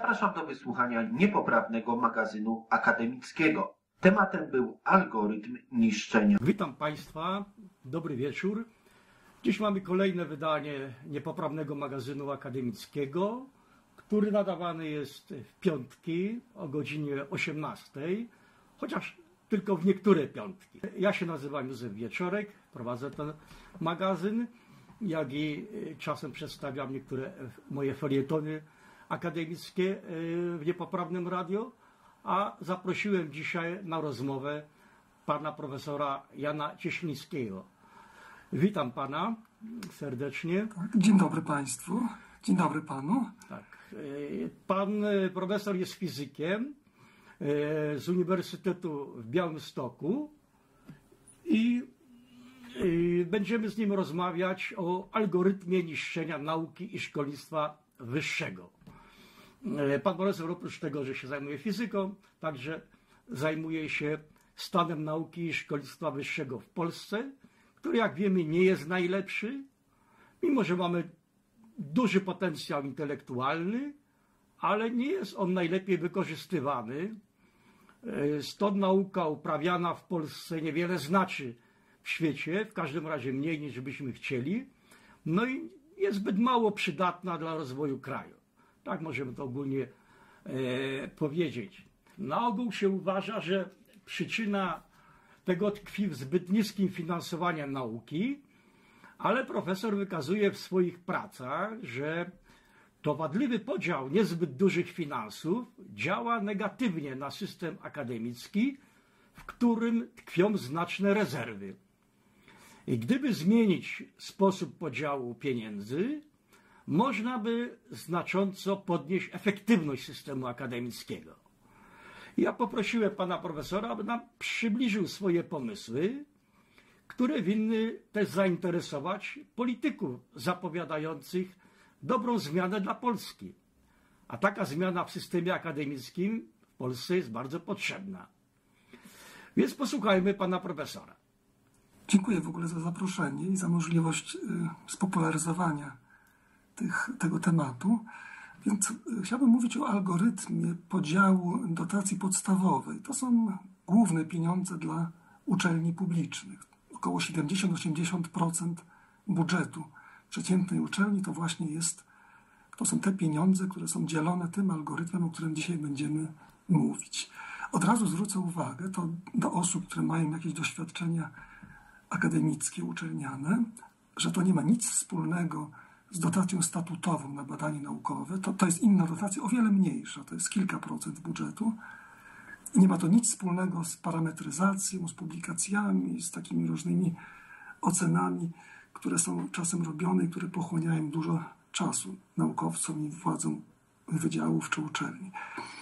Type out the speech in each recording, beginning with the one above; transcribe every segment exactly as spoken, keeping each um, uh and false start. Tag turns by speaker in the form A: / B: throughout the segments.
A: Zapraszam do wysłuchania niepoprawnego magazynu akademickiego. Tematem był algorytm niszczenia.
B: Witam Państwa, dobry wieczór. Dziś mamy kolejne wydanie niepoprawnego magazynu akademickiego, który nadawany jest w piątki o godzinie osiemnastej, chociaż tylko w niektóre piątki. Ja się nazywam Józef Wieczorek, prowadzę ten magazyn, jak i czasem przedstawiam niektóre moje felietony akademickie w niepoprawnym radio, a zaprosiłem dzisiaj na rozmowę pana profesora Jana Cieślińskiego. Witam pana serdecznie.
C: Dzień dobry państwu. Dzień dobry panu.
B: Tak. Pan profesor jest fizykiem z Uniwersytetu w Białymstoku i będziemy z nim rozmawiać o algorytmie niszczenia nauki i szkolnictwa wyższego. Pan profesor oprócz tego, że się zajmuje fizyką, także zajmuje się stanem nauki i szkolnictwa wyższego w Polsce, który jak wiemy nie jest najlepszy, mimo że mamy duży potencjał intelektualny, ale nie jest on najlepiej wykorzystywany. Stąd nauka uprawiana w Polsce niewiele znaczy w świecie, w każdym razie mniej niż byśmy chcieli, no i jest zbyt mało przydatna dla rozwoju kraju. Tak możemy to ogólnie e, powiedzieć. Na ogół się uważa, że przyczyna tego tkwi w zbyt niskim finansowaniu nauki, ale profesor wykazuje w swoich pracach, że to wadliwy podział niezbyt dużych finansów działa negatywnie na system akademicki, w którym tkwią znaczne rezerwy. I gdyby zmienić sposób podziału pieniędzy, można by znacząco podnieść efektywność systemu akademickiego. Ja poprosiłem pana profesora, aby nam przybliżył swoje pomysły, które winny też zainteresować polityków zapowiadających dobrą zmianę dla Polski. A taka zmiana w systemie akademickim w Polsce jest bardzo potrzebna. Więc posłuchajmy pana profesora.
C: Dziękuję w ogóle za zaproszenie i za możliwość y, spopularyzowania tych, tego tematu. Więc y, chciałbym mówić o algorytmie podziału dotacji podstawowej. To są główne pieniądze dla uczelni publicznych. Około siedemdziesiąt do osiemdziesięciu procent budżetu przeciętnej uczelni to właśnie jest, to są te pieniądze, które są dzielone tym algorytmem, o którym dzisiaj będziemy mówić. Od razu zwrócę uwagę to do osób, które mają jakieś doświadczenia akademickie, uczelniane, że to nie ma nic wspólnego z dotacją statutową na badanie naukowe. To, to jest inna dotacja, o wiele mniejsza, to jest kilka procent budżetu. Nie ma to nic wspólnego z parametryzacją, z publikacjami, z takimi różnymi ocenami, które są czasem robione i które pochłaniają dużo czasu naukowcom i władzom wydziałów czy uczelni.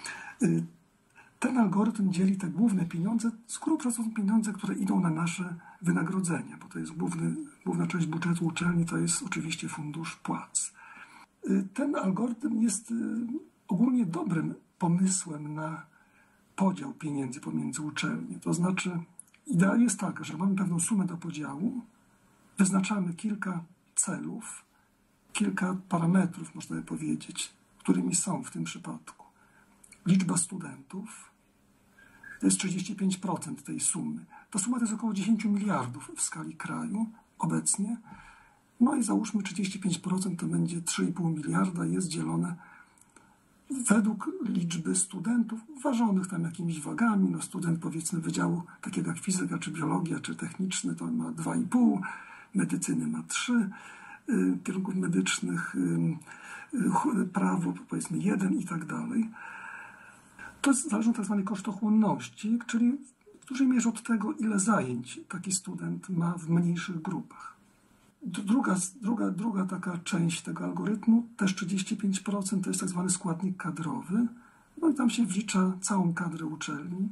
C: Ten algorytm dzieli te główne pieniądze, z grubsza są pieniądze, które idą na nasze wynagrodzenia, bo to jest główny, główna część budżetu uczelni, to jest oczywiście fundusz płac. Ten algorytm jest ogólnie dobrym pomysłem na podział pieniędzy pomiędzy uczelnie. To znaczy, idea jest taka, że mamy pewną sumę do podziału, wyznaczamy kilka celów, kilka parametrów, można by powiedzieć, którymi są w tym przypadku liczba studentów, to jest trzydzieści pięć procent tej sumy. Ta suma to jest około dziesięć miliardów w skali kraju obecnie. No i załóżmy trzydzieści pięć procent to będzie trzy i pół miliarda, jest dzielone według liczby studentów, ważonych tam jakimiś wagami. No student powiedzmy wydziału takiego jak fizyka, czy biologia, czy techniczny to ma dwa i pół, medycyny ma trzy, y, kierunków medycznych, y, y, prawo powiedzmy jeden i tak dalej. To jest zależne od tak zwanej kosztochłonności, czyli w dużej mierze od tego, ile zajęć taki student ma w mniejszych grupach. Druga, druga, druga taka część tego algorytmu, też trzydzieści pięć procent, to jest tak zwany składnik kadrowy. No i tam się wlicza całą kadrę uczelni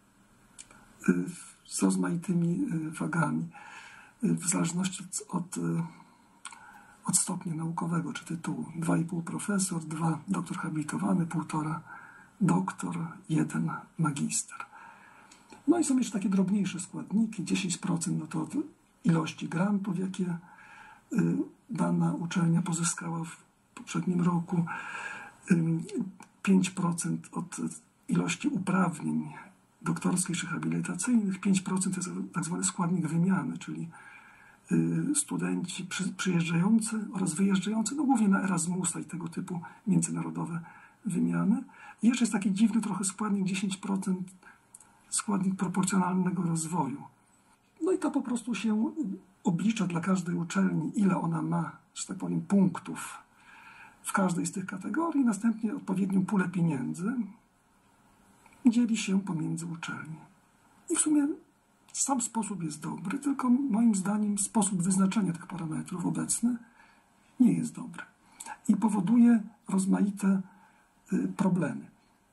C: z rozmaitymi wagami, w zależności od, od stopnia naukowego czy tytułu. dwa i pół profesor, dwa doktor habilitowany, półtora doktor, jeden magister. No i są jeszcze takie drobniejsze składniki, dziesięć procent no to od ilości grantów, jakie dana uczelnia pozyskała w poprzednim roku. pięć procent od ilości uprawnień doktorskich czy habilitacyjnych, pięć procent to jest tak zwany składnik wymiany, czyli studenci przyjeżdżający oraz wyjeżdżający, no głównie na Erasmusa i tego typu międzynarodowe wymiany. I jeszcze jest taki dziwny trochę składnik dziesięć procent, składnik proporcjonalnego rozwoju. No i to po prostu się oblicza dla każdej uczelni, ile ona ma, że tak powiem, punktów w każdej z tych kategorii, następnie odpowiednią pulę pieniędzy dzieli się pomiędzy uczelnie. I w sumie sam sposób jest dobry, tylko moim zdaniem sposób wyznaczenia tych parametrów obecny nie jest dobry i powoduje rozmaite problemy,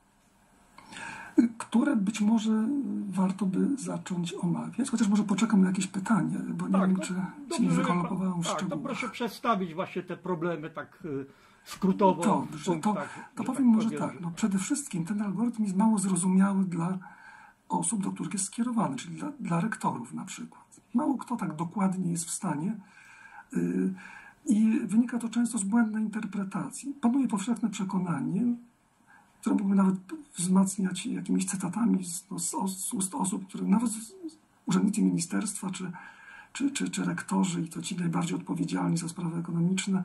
C: które być może warto by zacząć omawiać, chociaż może poczekam na jakieś pytania, bo nie
B: tak,
C: wiem,
B: no,
C: czy,
B: dobrze,
C: czy nie wykolopowałem w
B: tak,
C: szczegółach.
B: to proszę przedstawić właśnie te problemy tak skrótowo.
C: Dobrze, to, to powiem może tak, no przede wszystkim ten algorytm jest mało zrozumiały dla osób, do których jest skierowany, czyli dla, dla rektorów na przykład. Mało kto tak dokładnie jest w stanie yy, i wynika to często z błędnej interpretacji. Panuje powszechne przekonanie, które mógłby nawet wzmacniać jakimiś cytatami z, no, z, z ust osób, które nawet urzędnicy ministerstwa czy, czy, czy, czy rektorzy i to ci najbardziej odpowiedzialni za sprawy ekonomiczne,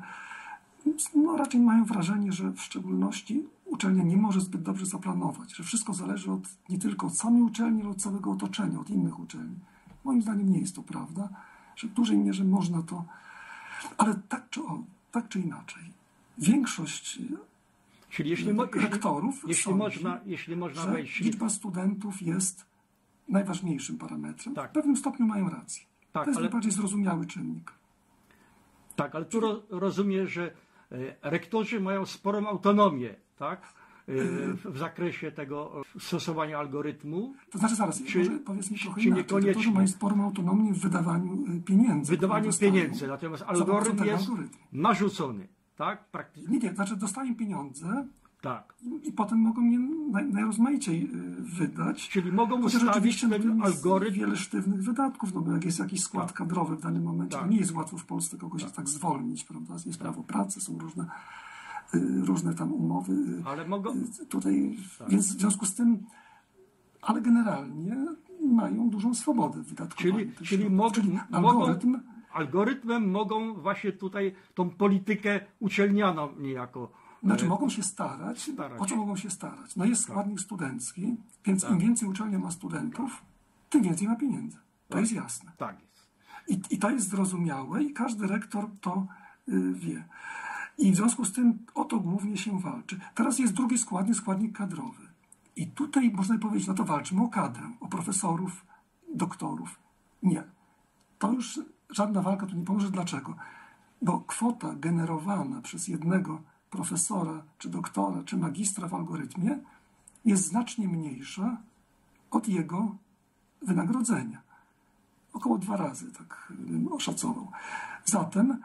C: no, raczej mają wrażenie, że w szczególności uczelnia nie może zbyt dobrze zaplanować, że wszystko zależy od, nie tylko od samej uczelni, ale od całego otoczenia, od innych uczelni. Moim zdaniem nie jest to prawda, że w dużej mierze można to, ale tak czy, o, tak czy inaczej, większość
B: Czyli jeśli, mo
C: rektorów
B: jeśli, jeśli
C: sądzi,
B: można, jeśli można
C: że
B: wejść...
C: liczba studentów jest najważniejszym parametrem.
B: Tak.
C: W pewnym stopniu mają rację.
B: Tak,
C: to jest
B: ale...
C: najbardziej zrozumiały czynnik.
B: Tak, ale tu ro rozumiem, że rektorzy mają sporą autonomię, tak? W, w zakresie tego stosowania algorytmu.
C: To znaczy zaraz,
B: czy,
C: może powiedzmy trochę
B: czy
C: inaczej. Rektorzy mają sporą autonomię w wydawaniu pieniędzy.
B: Wydawaniu pieniędzy, natomiast algorytm jest
C: algorytmu.
B: narzucony, tak? Praktycznie.
C: Nie, nie, znaczy dostają pieniądze
B: tak.
C: i, i potem mogą je naj, najrozmaiciej wydać.
B: Czyli mogą
C: ustawić
B: ustawić ten algorytm.
C: Wiele sztywnych wydatków, no bo jak jest jakiś skład
B: tak.
C: kadrowy w danym momencie,
B: tak.
C: to nie jest łatwo w Polsce kogoś tak, tak zwolnić, prawda? Jest prawo pracy, są różne różne tam umowy.
B: Ale mogą...
C: Tutaj, tak. Więc w związku z tym, ale generalnie mają dużą swobodę w wydatkowaniu.
B: Czyli, czyli, mogą, czyli algorytm... mogą, algorytmem mogą właśnie tutaj tą politykę uczelnianą niejako.
C: Znaczy mogą się starać.
B: starać.
C: O co mogą się starać? No jest składnik tak. studencki, więc
B: tak.
C: im więcej uczelnia ma studentów, tym więcej ma pieniędzy. To tak. jest jasne.
B: Tak jest.
C: I, I to jest zrozumiałe i każdy rektor to y, wie. I w związku z tym o to głównie się walczy. Teraz jest drugi składnik, składnik kadrowy. I tutaj można powiedzieć, no to walczymy o kadrę, o profesorów, doktorów. Nie. To już żadna walka tu nie pomoże. Dlaczego? Bo kwota generowana przez jednego profesora, czy doktora, czy magistra w algorytmie jest znacznie mniejsza od jego wynagrodzenia. Około dwa razy, tak bym oszacował. Zatem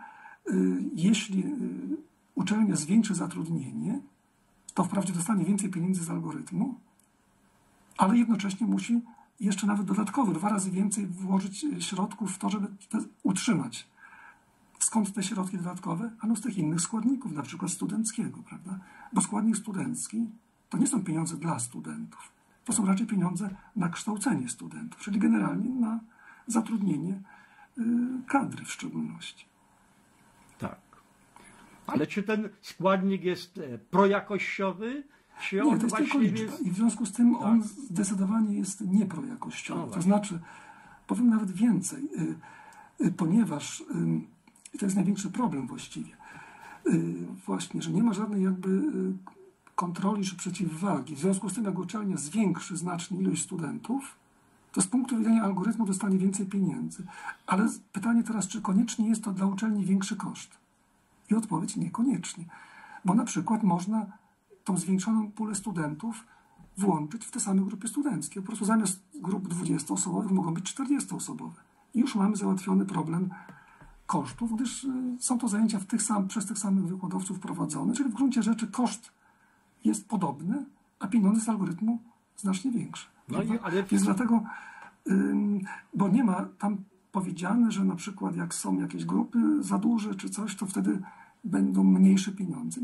C: jeśli uczelnia zwiększy zatrudnienie, to wprawdzie dostanie więcej pieniędzy z algorytmu, ale jednocześnie musi jeszcze nawet dodatkowo dwa razy więcej włożyć środków w to, żeby utrzymać. Skąd te środki dodatkowe? Ano z tych innych składników, na przykład studenckiego, prawda? Bo składnik studencki to nie są pieniądze dla studentów. To są raczej pieniądze na kształcenie studentów, czyli generalnie na zatrudnienie kadry w szczególności.
B: Tak. Ale czy ten składnik jest projakościowy? Czy
C: nie,
B: on
C: to jest tylko liczba. Jest... I w związku z tym tak. on zdecydowanie jest nieprojakościowy. No to znaczy, powiem nawet więcej, ponieważ, i to jest największy problem właściwie, właśnie, że nie ma żadnej jakby kontroli czy przeciwwagi. W związku z tym, jak uczelnia zwiększy znacznie ilość studentów, to z punktu widzenia algorytmu dostanie więcej pieniędzy. Ale pytanie teraz, czy koniecznie jest to dla uczelni większy koszt? I odpowiedź niekoniecznie. Bo na przykład można tą zwiększoną pulę studentów włączyć w te same grupy studenckie. Po prostu zamiast grup dwudziestoosobowych mogą być czterdziestoosobowe. I już mamy załatwiony problem kosztów, gdyż są to zajęcia w tych sam, przez tych samych wykładowców prowadzone, czyli w gruncie rzeczy koszt jest podobny, a pieniądze z algorytmu znacznie większe. No i, ale... Więc dlatego, ym, bo nie ma tam powiedziane, że na przykład jak są jakieś grupy za duże czy coś, to wtedy będą mniejsze pieniądze. Nie.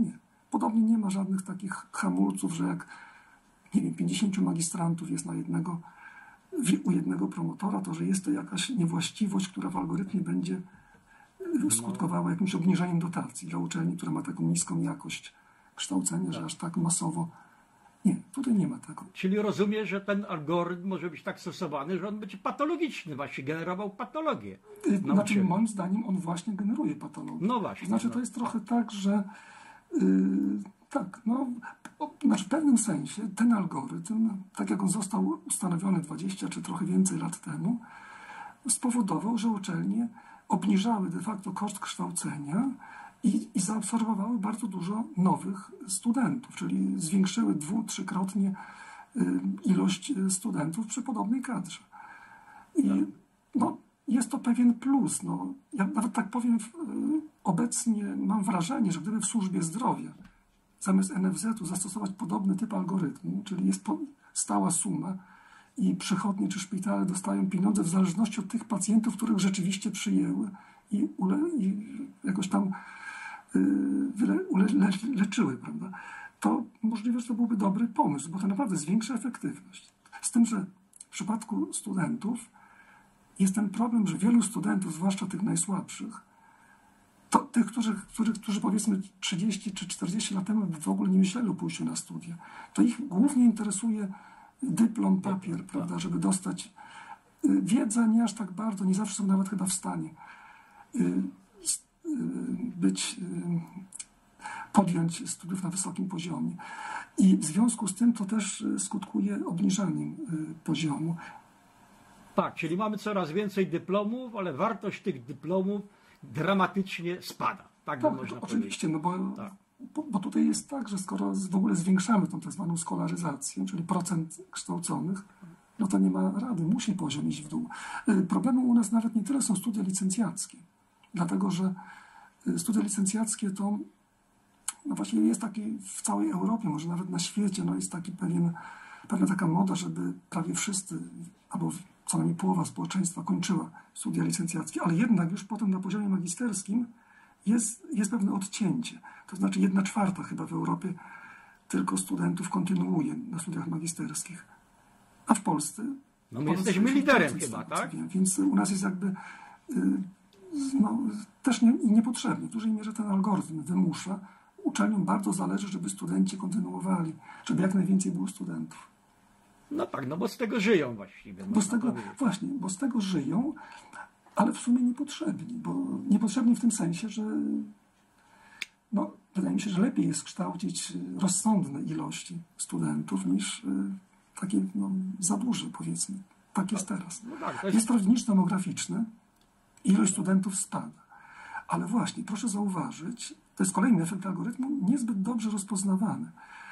C: Podobnie nie ma żadnych takich hamulców, że jak nie wiem, pięćdziesięciu magistrantów jest na jednego, u jednego promotora, to że jest to jakaś niewłaściwość, która w algorytmie będzie skutkowała jakimś obniżeniem dotacji dla uczelni, która ma taką niską jakość kształcenia, że aż tak masowo. Nie, tutaj nie ma tego.
B: Czyli rozumiem, że ten algorytm może być tak stosowany, że on będzie patologiczny, właśnie generował patologię.
C: Znaczy, moim zdaniem on właśnie generuje patologię.
B: No właśnie.
C: Znaczy, to jest trochę tak, że yy, tak, no, o, znaczy w pewnym sensie ten algorytm, tak jak on został ustanowiony dwadzieścia czy trochę więcej lat temu, spowodował, że uczelnie obniżały de facto koszt kształcenia i, i zaabsorbowały bardzo dużo nowych studentów, czyli zwiększyły dwu-, trzykrotnie y, ilość studentów przy podobnej kadrze. I no, jest to pewien plus. No, ja nawet tak powiem, y, obecnie mam wrażenie, że gdyby w służbie zdrowia zamiast N F Z-u zastosować podobny typ algorytmu, czyli jest po, stała suma i przychodnie czy szpitale dostają pieniądze w zależności od tych pacjentów, których rzeczywiście przyjęły i, ule, i jakoś tam Wyle, ule, le, leczyły, prawda? To możliwe, że to byłby dobry pomysł, bo to naprawdę zwiększa efektywność. Z tym, że w przypadku studentów jest ten problem, że wielu studentów, zwłaszcza tych najsłabszych, to tych, którzy, którzy, którzy powiedzmy trzydzieści czy czterdzieści lat temu w ogóle nie myśleli o pójściu na studia, to ich głównie interesuje dyplom, papier, prawda, żeby dostać wiedzę, nie aż tak bardzo, nie zawsze są nawet chyba w stanie być, podjąć studiów na wysokim poziomie. I w związku z tym to też skutkuje obniżaniem poziomu.
B: Tak, czyli mamy coraz więcej dyplomów, ale wartość tych dyplomów dramatycznie spada. Tak,
C: tak
B: by można
C: oczywiście,
B: powiedzieć.
C: No bo,
B: tak.
C: bo, bo tutaj jest tak, że skoro w ogóle zwiększamy tą tak zwaną skolaryzację, czyli procent kształconych, no to nie ma rady, musi poziom iść w dół. Problemem u nas nawet nie tyle są studia licencjackie, dlatego że studia licencjackie to no właśnie jest taki w całej Europie, może nawet na świecie, no jest taki pewien, pewna taka moda, żeby prawie wszyscy, albo co najmniej połowa społeczeństwa kończyła studia licencjackie, ale jednak już potem na poziomie magisterskim jest, jest pewne odcięcie. To znaczy jedna czwarta chyba w Europie tylko studentów kontynuuje na studiach magisterskich. A w Polsce...
B: No my jesteśmy liderem chyba,
C: tego,
B: tak?
C: Wiem, więc u nas jest jakby... No, też nie, niepotrzebny. W dużej mierze ten algorytm wymusza. Uczelniom bardzo zależy, żeby studenci kontynuowali, żeby jak najwięcej było studentów.
B: No tak, no bo z tego żyją właściwie.
C: Bo z tego, właśnie, bo z tego żyją, ale w sumie niepotrzebni. Bo niepotrzebni w tym sensie, że no, wydaje mi się, że lepiej jest kształcić rozsądne ilości studentów niż takie no, za duże, powiedzmy. Tak jest teraz.
B: No tak, to jest...
C: jest prawdziwie demograficzny. Ilość studentów spada. Ale właśnie, proszę zauważyć, to jest kolejny efekt algorytmu, niezbyt dobrze rozpoznawany.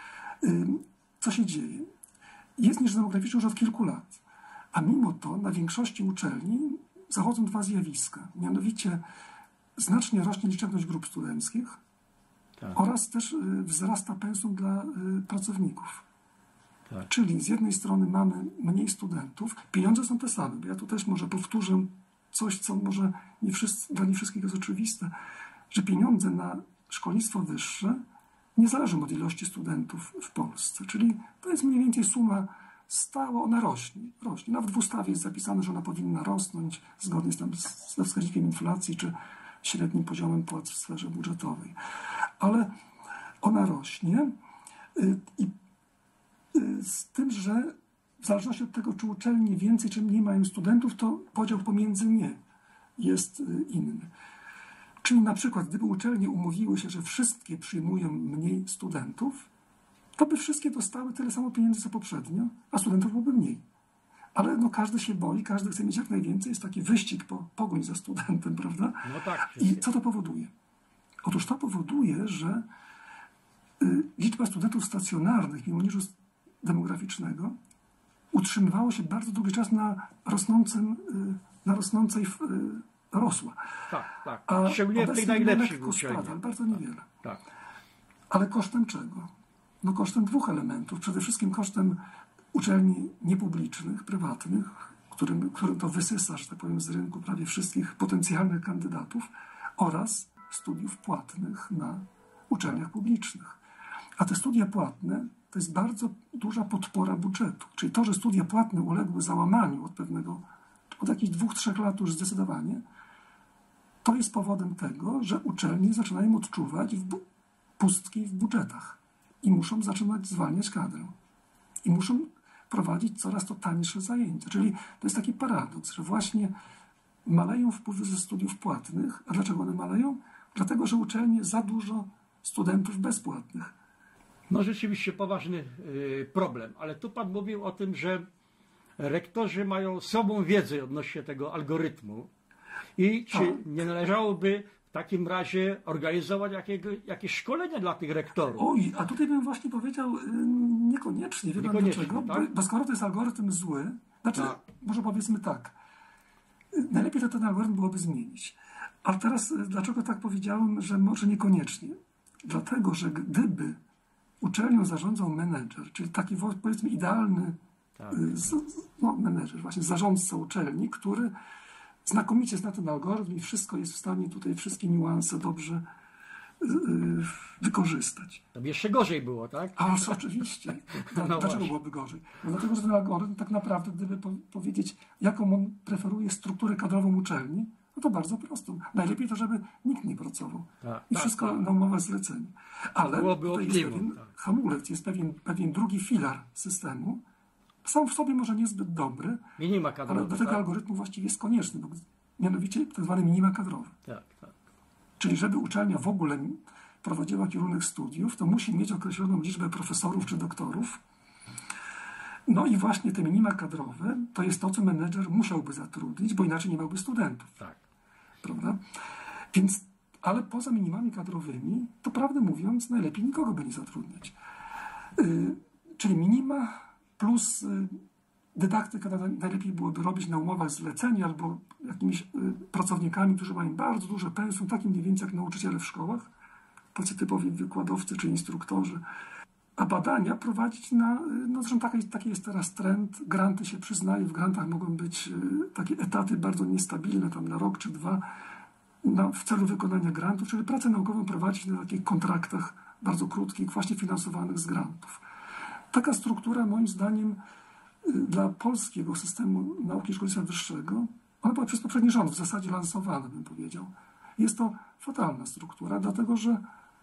C: Co się dzieje? Jest niż demograficzny już od kilku lat, a mimo to na większości uczelni zachodzą dwa zjawiska. Mianowicie znacznie rośnie liczebność grup studenckich tak. oraz też wzrasta pensum dla pracowników. Tak. Czyli z jednej strony mamy mniej studentów, pieniądze są te same, bo ja tu też może powtórzę coś, co może nie wszyscy, dla nie wszystkich jest oczywiste, że pieniądze na szkolnictwo wyższe nie zależą od ilości studentów w Polsce. Czyli to jest mniej więcej suma stała, ona rośnie. rośnie. Nawet w ustawie jest zapisane, że ona powinna rosnąć zgodnie z tam, ze wskaźnikiem inflacji czy średnim poziomem płac w sferze budżetowej. Ale ona rośnie i z tym, że w zależności od tego, czy uczelnie więcej czy mniej mają studentów, to podział pomiędzy nie jest inny. Czyli na przykład, gdyby uczelnie umówiły się, że wszystkie przyjmują mniej studentów, to by wszystkie dostały tyle samo pieniędzy co poprzednio, a studentów byłoby mniej. Ale no, każdy się boi, każdy chce mieć jak najwięcej, jest taki wyścig po pogoń za studentem, prawda?
B: No tak,
C: i co to powoduje? Otóż to powoduje, że y, liczba studentów stacjonarnych mimo niżu demograficznego utrzymywało się bardzo długi czas na rosnącym, na rosnącej rosła.
B: Tak, tak.
C: A
B: szczególnie w tych najlepszych
C: uczelniach. Ale bardzo niewiele.
B: Tak.
C: Ale kosztem czego? No kosztem dwóch elementów. Przede wszystkim kosztem uczelni niepublicznych, prywatnych, którym, którym to wysysa, że tak powiem, z rynku prawie wszystkich potencjalnych kandydatów oraz studiów płatnych na uczelniach publicznych. A te studia płatne to jest bardzo duża podpora budżetu. Czyli to, że studia płatne uległy załamaniu od pewnego, od jakichś dwóch, trzech lat już zdecydowanie, to jest powodem tego, że uczelnie zaczynają odczuwać w pustki w budżetach i muszą zaczynać zwalniać kadrę. I muszą prowadzić coraz to tańsze zajęcia. Czyli to jest taki paradoks, że właśnie maleją wpływy ze studiów płatnych. A dlaczego one maleją? Dlatego, że uczelnie za dużo studentów bezpłatnych.
B: No rzeczywiście poważny y, problem, ale tu pan mówił o tym, że rektorzy mają sobą wiedzę odnośnie tego algorytmu i czy
C: Tak.
B: nie należałoby w takim razie organizować jakiego, jakieś szkolenia dla tych rektorów?
C: Oj, a tutaj bym właśnie powiedział y, niekoniecznie. Wie pan
B: Niekoniecznie,
C: dlaczego?
B: tak?
C: Bo, bo skoro to jest algorytm zły, znaczy,
B: Tak.
C: może powiedzmy tak, y, najlepiej to ten algorytm byłoby zmienić. A teraz y, dlaczego tak powiedziałem, że może niekoniecznie? Dlatego, że gdyby uczelnią zarządzał menedżer, czyli taki powiedzmy idealny
B: Tak.
C: y, z, no, menedżer, właśnie zarządca uczelni, który znakomicie zna ten algorytm i wszystko jest w stanie tutaj, wszystkie niuanse dobrze y, y, wykorzystać.
B: To by jeszcze gorzej było, tak?
C: A oczywiście.
B: No
C: Dlaczego
B: właśnie.
C: byłoby gorzej? No dlatego, że ten algorytm tak naprawdę, gdyby po, powiedzieć, jaką on preferuje strukturę kadrową uczelni, no to bardzo prosto. Najlepiej to, żeby nikt nie pracował.
B: Tak,
C: I
B: tak,
C: wszystko
B: tak.
C: na umowę zlecenie. Ale
B: Byłoby
C: tutaj jest
B: optimum,
C: pewien
B: tak.
C: hamulec, jest pewien, pewien drugi filar systemu. Sam w sobie może niezbyt dobry,
B: Minima
C: ale
B: kadrowe,
C: do tego
B: tak?
C: algorytmu właściwie jest konieczny, bo mianowicie tak zwany minima kadrowy.
B: Tak, tak.
C: Czyli żeby uczelnia w ogóle prowadziła kierunek studiów, to musi mieć określoną liczbę profesorów czy doktorów. No i właśnie te minima kadrowe to jest to, co menedżer musiałby zatrudnić, bo inaczej nie miałby studentów.
B: tak.
C: Prawda? Więc, ale poza minimami kadrowymi, to prawdę mówiąc, najlepiej nikogo by nie zatrudniać. Yy, czyli minima plus yy, dydaktykę najlepiej byłoby robić na umowach zlecenia albo jakimiś y, pracownikami, którzy mają bardzo duże pensum, takim mniej więcej jak nauczyciele w szkołach, tacy typowi wykładowcy czy instruktorzy, a badania prowadzić na, y, no zresztą taki, taki jest teraz trend, granty się przyznaje, w grantach mogą być y, takie etaty bardzo niestabilne, tam na rok czy dwa, na, w celu wykonania grantów, czyli pracę naukową prowadzić na takich kontraktach bardzo krótkich, właśnie finansowanych z grantów. Taka struktura moim zdaniem dla polskiego systemu nauki i szkolnictwa wyższego, ona była przez poprzedni rząd w zasadzie lansowana, bym powiedział. Jest to fatalna struktura, dlatego że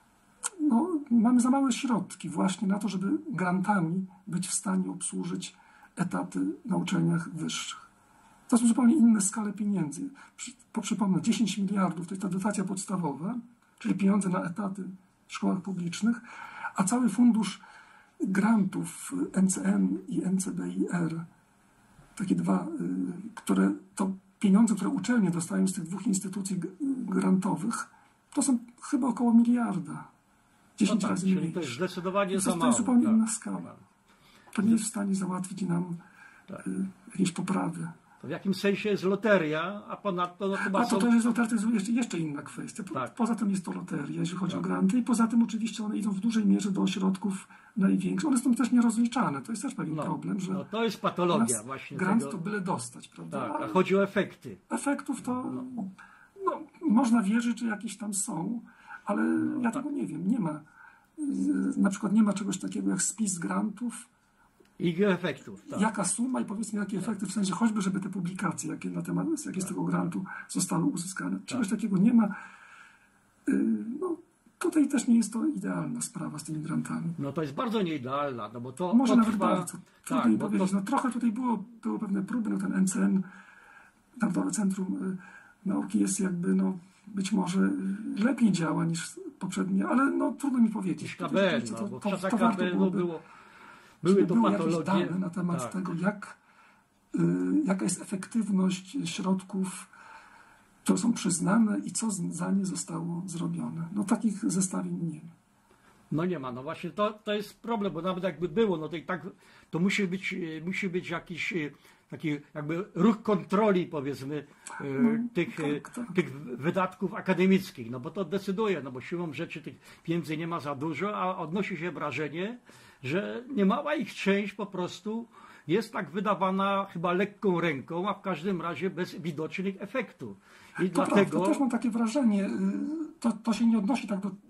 C: no, mamy za małe środki właśnie na to, żeby grantami być w stanie obsłużyć etaty na uczelniach wyższych. To są zupełnie inne skale pieniędzy. Poprzypomnę, dziesięć miliardów to jest ta dotacja podstawowa, czyli pieniądze na etaty w szkołach publicznych, a cały fundusz grantów N C N i N C B I R, takie dwa, które to pieniądze, które uczelnie dostają z tych dwóch instytucji grantowych, to są chyba około miliarda. dziesięć
B: No tak,
C: razy
B: czyli
C: mniej.
B: to jest zdecydowanie
C: To
B: za
C: jest, to
B: mało.
C: jest zupełnie
B: tak.
C: inna skala. To nie jest w stanie załatwić nam
B: Tak.
C: y, jakiejś poprawy.
B: To w jakimś sensie jest loteria, a ponadto no, chyba
C: A to,
B: są...
C: to jest loteria, to jest jeszcze, jeszcze inna kwestia. Po,
B: Tak.
C: Poza tym jest to loteria, jeżeli chodzi
B: Tak.
C: o granty i poza tym oczywiście one idą w dużej mierze do ośrodków największych. One są też nierozliczane. To jest też pewien
B: No,
C: problem, że
B: no, to jest patologia
C: nas
B: właśnie
C: grant
B: tego.
C: to byle dostać, prawda?
B: Tak, a
C: A
B: chodzi o efekty.
C: efektów to no, można wierzyć, że jakieś tam są, ale ja
B: tak.
C: tego nie wiem. Nie ma. Y, Na przykład nie ma czegoś takiego jak spis grantów,
B: I efektów, tak.
C: jaka suma i powiedzmy jakie efekty, w sensie choćby, żeby te publikacje, jakie na temat, jakie z tego grantu zostały uzyskane. Czegoś takiego nie ma. Y, No, tutaj też nie jest to idealna sprawa z tymi grantami.
B: No to jest bardzo nieidealna, no bo to,
C: Może
B: to
C: nawet
B: trwa...
C: bardzo. Trudno
B: Tak,
C: mi
B: bo
C: powiedzieć.
B: to,
C: No, trochę tutaj było, było pewne próby, no, ten N C N, Narodowe Centrum y, Nauki jest jakby, no, być może y, lepiej działa niż poprzednie, ale no, trudno mi powiedzieć.
B: K B N,
C: Rzeczywiście
B: no, bo w czasach K
C: warto
B: B N no,
C: byłoby-
B: było, były
C: Żeby
B: to
C: były jakieś
B: patologie.
C: dane na temat
B: tak.
C: tego, jak, y, jaka jest efektywność środków, które są przyznane i co z- za nie zostało zrobione. No takich zestawień nie ma.
B: No nie ma, no właśnie to, to jest problem, bo nawet jakby było, no to i tak to musi być, e, musi być jakiś e, taki jakby ruch kontroli, powiedzmy, e,
C: No,
B: tych, e,
C: tak, tak.
B: tych wydatków akademickich, no bo to decyduje, no bo siłą rzeczy tych pieniędzy nie ma za dużo, a odnosi się wrażenie, że niemała ich część po prostu jest tak wydawana chyba lekką ręką, a w każdym razie bez widocznych efektów. I
C: To
B: dlatego...
C: prawda, też mam takie wrażenie, y, to, to się nie odnosi tak do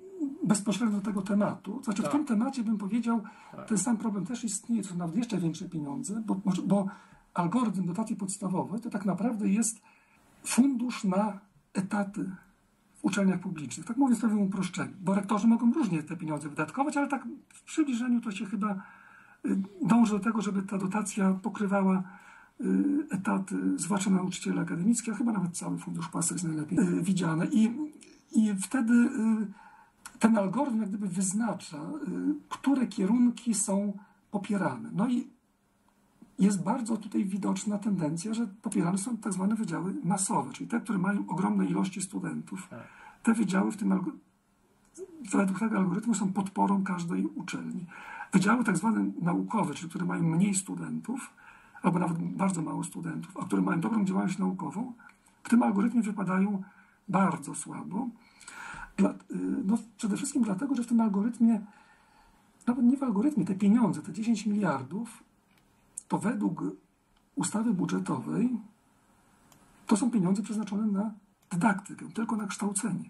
C: bezpośrednio do tego tematu. Znaczy
B: tak.
C: w tym temacie bym powiedział,
B: tak.
C: ten sam problem też istnieje, to są nawet jeszcze większe pieniądze, bo, bo algorytm dotacji podstawowej to tak naprawdę jest fundusz na etaty w uczelniach publicznych. Tak mówiąc w pewnym uproszczeniu, bo rektorzy mogą różnie te pieniądze wydatkować, ale tak w przybliżeniu to się chyba dąży do tego, żeby ta dotacja pokrywała etaty, zwłaszcza nauczyciele akademickie, a chyba nawet cały fundusz płacy jest najlepiej widziany. I, i wtedy ten algorytm jak gdyby wyznacza, które kierunki są popierane. No i jest bardzo tutaj widoczna tendencja, że popierane są tak zwane wydziały masowe, czyli te, które mają ogromne ilości studentów. Te wydziały w tym według tego algorytmu są podporą każdej uczelni. Wydziały tak zwane naukowe, czyli które mają mniej studentów, albo nawet bardzo mało studentów, a które mają dobrą działalność naukową, w tym algorytmie wypadają bardzo słabo. Dla, no przede wszystkim dlatego, że w tym algorytmie, nawet nie w algorytmie, te pieniądze, te dziesięć miliardów, to według ustawy budżetowej to są pieniądze przeznaczone na dydaktykę, tylko na kształcenie.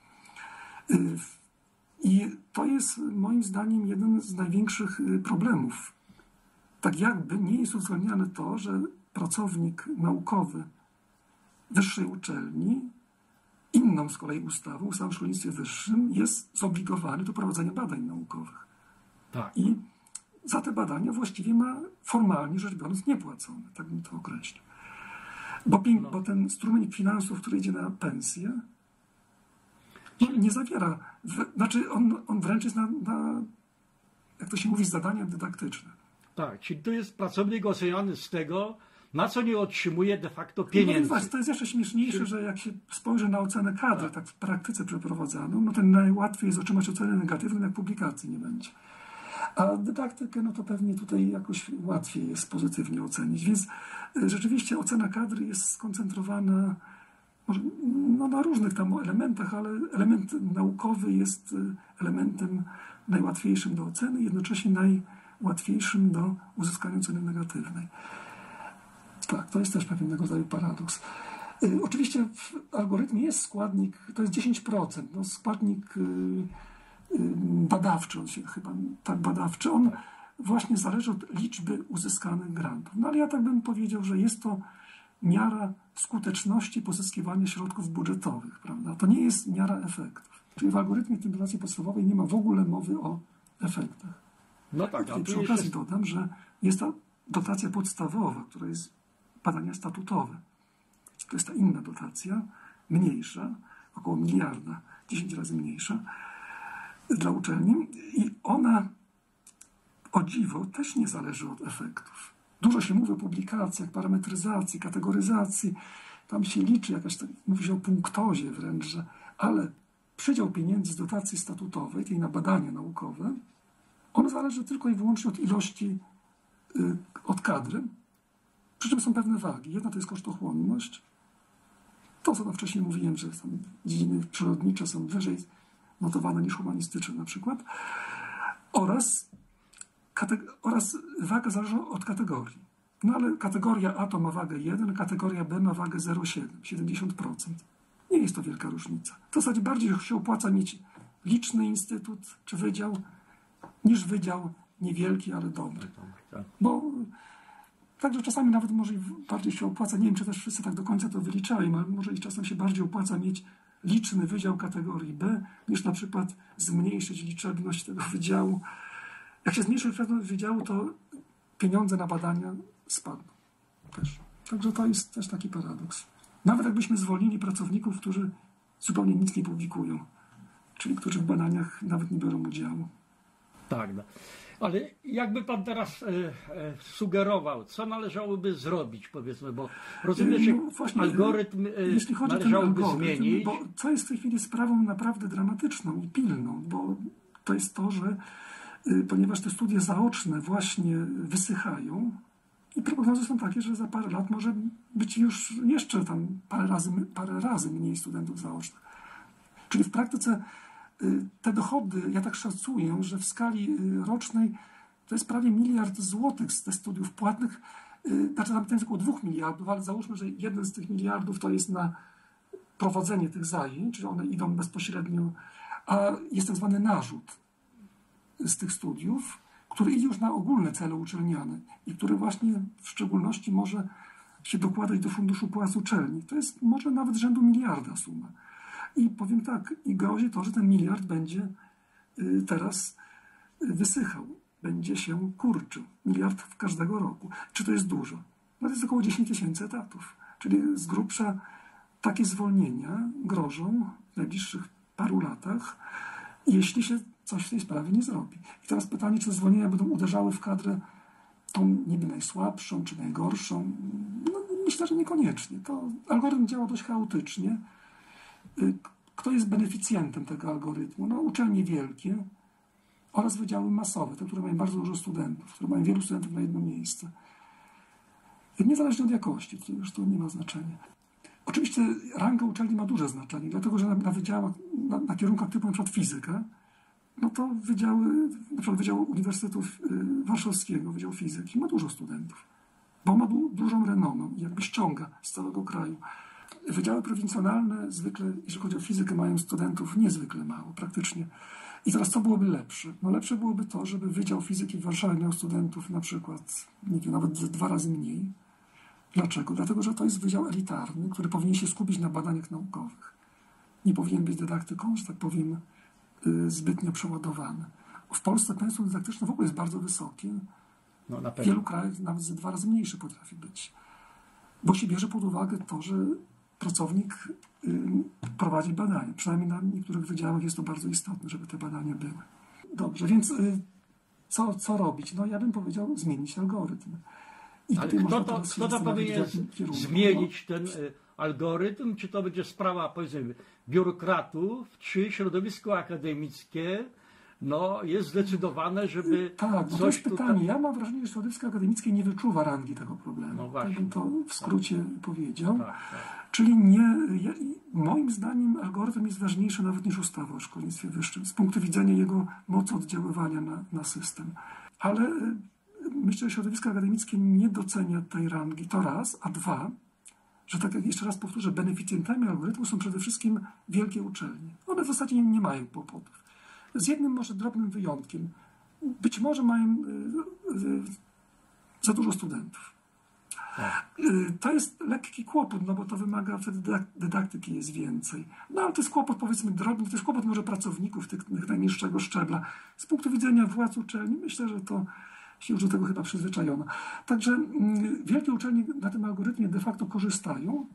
C: I to jest moim zdaniem jeden z największych problemów. Tak jakby nie jest uwzględniane to, że pracownik naukowy wyższej uczelni, inną z kolei ustawą, ustawą o szkolnictwie wyższym, jest zobligowany do prowadzenia badań naukowych.
B: Tak.
C: I za te badania właściwie ma formalnie rzecz biorąc niepłacone, tak bym to określił. Bo, pi-
B: no.
C: bo ten strumień finansów, który idzie na pensję, no, nie zawiera, w, znaczy on, on wręcz jest na, na, jak to się mówi, zadania dydaktyczne.
B: Tak, czyli to jest pracownik oceniany z tego, na co nie otrzymuje de facto pieniędzy.
C: No właśnie, to jest jeszcze śmieszniejsze, że jak się spojrzy na ocenę kadry, tak w praktyce przeprowadzaną, no to najłatwiej jest otrzymać ocenę negatywną, jak publikacji nie będzie. A dydaktykę, no to pewnie tutaj jakoś łatwiej jest pozytywnie ocenić. Więc rzeczywiście ocena kadry jest skoncentrowana może, no, na różnych tam elementach, ale element naukowy jest elementem najłatwiejszym do oceny, jednocześnie najłatwiejszym do uzyskania oceny negatywnej. Tak, to jest też pewnego rodzaju paradoks. Y, oczywiście w algorytmie jest składnik, to jest dziesięć procent, no, składnik y, y, badawczy, on się chyba tak badawczy, on właśnie zależy od liczby uzyskanych grantów. No ale ja tak bym powiedział, że jest to miara skuteczności pozyskiwania środków budżetowych, prawda? To nie jest miara efektów. Czyli w algorytmie tym dotacji podstawowej nie ma w ogóle mowy o efektach.
B: No tak, a
C: I przy
B: jeszcze...
C: okazji dodam, że jest to dotacja podstawowa, która jest badania statutowe. To jest ta inna dotacja, mniejsza, około miliarda, dziesięć razy mniejsza dla uczelni i ona, o dziwo, też nie zależy od efektów. Dużo się mówi o publikacjach, parametryzacji, kategoryzacji, tam się liczy jakaś, mówi się o punktozie wręcz, że, ale przydział pieniędzy z dotacji statutowej, tej na badania naukowe, on zależy tylko i wyłącznie od ilości, y, od kadry, przy czym są pewne wagi. Jedna to jest kosztochłonność. To, co tam wcześniej mówiłem, że tam dziedziny przyrodnicze są wyżej notowane niż humanistyczne na przykład. Oraz, oraz waga zależy od kategorii. No ale kategoria A to ma wagę jeden, kategoria B ma wagę zero przecinek siedem, siedemdziesiąt procent. Nie jest to wielka różnica. W zasadzie bardziej się opłaca mieć liczny instytut czy wydział, niż wydział niewielki, ale dobry. Bo także czasami nawet może bardziej się opłaca, nie wiem, czy też wszyscy tak do końca to wyliczają, ale może i czasem się bardziej opłaca mieć liczny wydział kategorii B, niż na przykład zmniejszyć liczebność tego wydziału. Jak się zmniejszy liczebność wydziału, to pieniądze na badania spadną też. Także to jest też taki paradoks. Nawet jakbyśmy zwolnili pracowników, którzy zupełnie nic nie publikują, czyli którzy w badaniach nawet nie biorą udziału.
B: Tak, no. Ale jakby pan teraz e, e, sugerował, co należałoby zrobić, powiedzmy, bo rozumiesz,
C: no właśnie,
B: algorytm e,
C: jeśli chodzi
B: należałoby
C: o ten algorytm,
B: zmienić.
C: Bo co jest w tej chwili sprawą naprawdę dramatyczną i pilną, bo to jest to, że y, ponieważ te studia zaoczne właśnie wysychają i prognozy są takie, że za parę lat może być już jeszcze tam parę razy, parę razy mniej studentów zaocznych. Czyli w praktyce te dochody, ja tak szacuję, że w skali rocznej to jest prawie miliard złotych z tych studiów płatnych. Znaczy tam jest około dwóch miliardów, ale załóżmy, że jeden z tych miliardów to jest na prowadzenie tych zajęć, czyli one idą bezpośrednio A jest tak zwany narzut z tych studiów, który idzie już na ogólne cele uczelniane i który właśnie w szczególności może się dokładać do funduszu płac uczelni. To jest może nawet rzędu miliarda suma. I powiem tak, i grozi to, że ten miliard będzie teraz wysychał, będzie się kurczył. Miliard w każdego roku. Czy to jest dużo? No to jest około dziesięć tysięcy etatów. Czyli z grubsza takie zwolnienia grożą w najbliższych paru latach, jeśli się coś w tej sprawie nie zrobi. I teraz pytanie, czy te zwolnienia będą uderzały w kadrę tą niby najsłabszą, czy najgorszą? No, myślę, że niekoniecznie. To algorytm działa dość chaotycznie. Kto jest beneficjentem tego algorytmu? No, uczelnie wielkie oraz wydziały masowe, te, które mają bardzo dużo studentów, które mają wielu studentów na jedno miejsce. Niezależnie od jakości, to już to nie ma znaczenia. Oczywiście ranga uczelni ma duże znaczenie, dlatego że na, na wydziałach, na, na kierunkach typu na przykład fizyka, no to wydziały, na przykład Wydział Uniwersytetu Warszawskiego, Wydział Fizyki ma dużo studentów, bo ma du, dużą renomę i jakby ściąga z całego kraju. Wydziały prowincjonalne zwykle, jeżeli chodzi o fizykę, mają studentów niezwykle mało, praktycznie. I teraz co byłoby lepsze? No lepsze byłoby to, żeby Wydział Fizyki w Warszawie miał studentów na przykład, nie wiem, nawet dwa razy mniej. Dlaczego? Dlatego, że to jest wydział elitarny, który powinien się skupić na badaniach naukowych. Nie powinien być dydaktyką, że tak powiem, zbytnio przeładowany. W Polsce pensum dydaktyczne w ogóle jest bardzo wysokie.
B: No, na
C: w wielu krajach nawet ze dwa razy mniejsze potrafi być. Bo się bierze pod uwagę to, że pracownik prowadzi badania. Przynajmniej na niektórych wydziałach jest to bardzo istotne, żeby te badania były. Dobrze, więc co, co robić? No ja bym powiedział zmienić algorytm.
B: I ale kto to, kto to powinien zmienić ten algorytm? Czy to będzie sprawa, powiedzmy, biurokratów, czy środowisko akademickie no, jest zdecydowane, żeby
C: tak,
B: coś
C: to jest
B: tutaj...
C: pytanie. Ja mam wrażenie, że środowisko akademickie nie wyczuwa rangi tego problemu.
B: No właśnie.
C: Tak bym to w skrócie tak powiedział.
B: Tak, tak.
C: Czyli nie, ja, moim zdaniem algorytm jest ważniejszy nawet niż ustawa o szkolnictwie wyższym z punktu widzenia jego mocy oddziaływania na, na system. Ale myślę, że środowisko akademickie nie docenia tej rangi. To raz, a dwa, że tak jak jeszcze raz powtórzę, beneficjentami algorytmu są przede wszystkim wielkie uczelnie. One w zasadzie nie, nie mają kłopotów. Z jednym może drobnym wyjątkiem. Być może mają y, y, za dużo studentów. Tak. Y, to jest lekki kłopot, no bo to wymaga, wtedy dydaktyki jest więcej. No ale to jest kłopot, powiedzmy, drobny, to jest kłopot może pracowników tych, tych najniższego szczebla. Z punktu widzenia władz uczelni myślę, że to się już do tego chyba przyzwyczajono. Także y, wielkie uczelnie na tym algorytmie de facto korzystają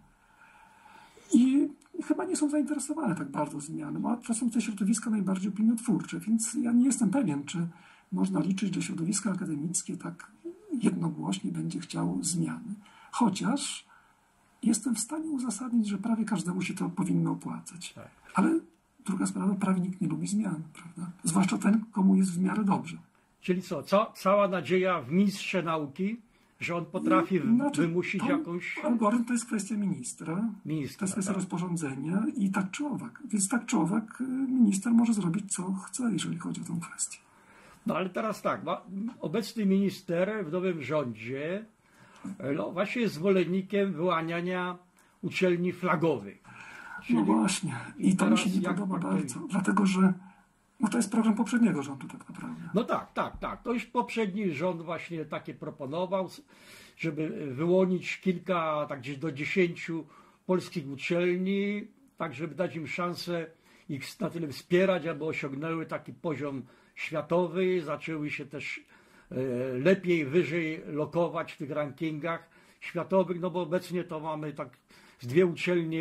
C: i chyba nie są zainteresowane tak bardzo zmianą, a to są te środowiska najbardziej opiniotwórcze, więc ja nie jestem pewien, czy można liczyć, że środowisko akademickie tak jednogłośnie będzie chciało zmiany. Chociaż jestem w stanie uzasadnić, że prawie każdemu się to powinno opłacać. Tak. Ale druga sprawa, prawie nikt nie lubi zmian, prawda? Zwłaszcza ten, komu jest w miarę dobrze.
B: Czyli co, ca cała nadzieja w mistrze nauki, że on potrafi znaczy, wymusić jakąś...
C: Algorytm to jest kwestia ministra,
B: ministra
C: to jest kwestia
B: tak.
C: rozporządzenia i tak czy owak. Więc tak czy owak minister może zrobić co chce, jeżeli chodzi o tę kwestię.
B: No ale teraz tak, obecny minister w nowym rządzie no, właśnie jest zwolennikiem wyłaniania uczelni flagowych.
C: Czyli... No właśnie i to mi się nie podoba bardzo, dlatego że no to jest program poprzedniego rządu tak naprawdę.
B: No tak, tak, tak. To już poprzedni rząd właśnie takie proponował, żeby wyłonić kilka, tak gdzieś do dziesięciu polskich uczelni, tak żeby dać im szansę ich na tyle wspierać, aby osiągnęły taki poziom światowy, zaczęły się też lepiej, wyżej lokować w tych rankingach światowych, no bo obecnie to mamy tak z dwie uczelnie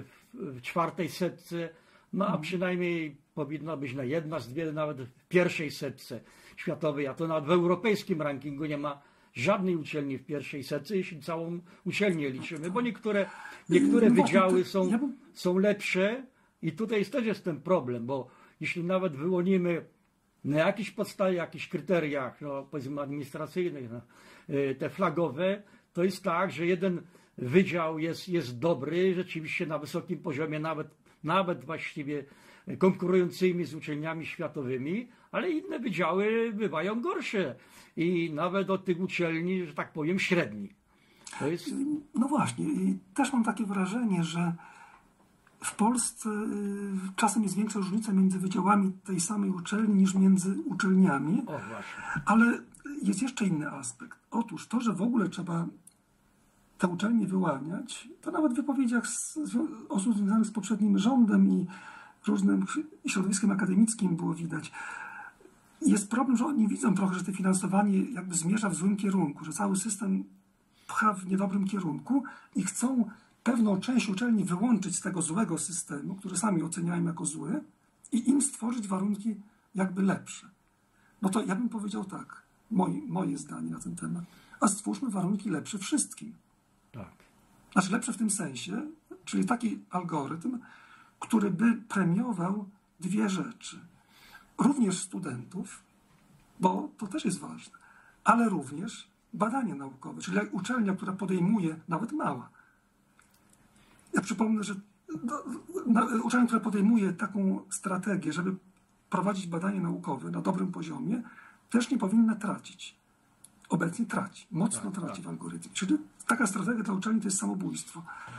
B: w czwartej setce, no a przynajmniej powinna być na jedna z dwie nawet w pierwszej setce światowej, a to nawet w europejskim rankingu nie ma żadnej uczelni w pierwszej setce, jeśli całą uczelnię liczymy, bo niektóre, niektóre wydziały są, są lepsze i tutaj też jest ten problem, bo jeśli nawet wyłonimy na jakiejś podstawie, jakichś kryteriach, no, powiedzmy administracyjnych, no, te flagowe, to jest tak, że jeden wydział jest, jest dobry, rzeczywiście na wysokim poziomie, nawet, nawet właściwie konkurującymi z uczelniami światowymi, ale inne wydziały bywają gorsze i nawet od tych uczelni, że tak powiem, średnich. To jest...
C: No właśnie, i też mam takie wrażenie, że w Polsce czasem jest większa różnica między wydziałami tej samej uczelni niż między uczelniami.
B: O, właśnie.
C: Ale jest jeszcze inny aspekt. Otóż to, że w ogóle trzeba te uczelnie wyłaniać, to nawet w wypowiedziach z, osób związanych z poprzednim rządem i różnym środowiskiem akademickim było widać. Jest problem, że oni widzą trochę, że to finansowanie jakby zmierza w złym kierunku, że cały system pcha w niedobrym kierunku i chcą pewną część uczelni wyłączyć z tego złego systemu, który sami oceniają jako zły, i im stworzyć warunki jakby lepsze. No to ja bym powiedział tak, moje, moje zdanie na ten temat, a stwórzmy warunki lepsze wszystkim.
B: Tak.
C: Znaczy lepsze w tym sensie, czyli taki algorytm, który by premiował dwie rzeczy. Również studentów, bo to też jest ważne, ale również badania naukowe, czyli uczelnia, która podejmuje, nawet mała. Ja przypomnę, że uczelnia, która podejmuje taką strategię, żeby prowadzić badania naukowe na dobrym poziomie, też nie powinna tracić. Obecnie traci, mocno
B: tak,
C: traci
B: tak.
C: w algorytmie. Czyli taka strategia dla uczelni to jest samobójstwo.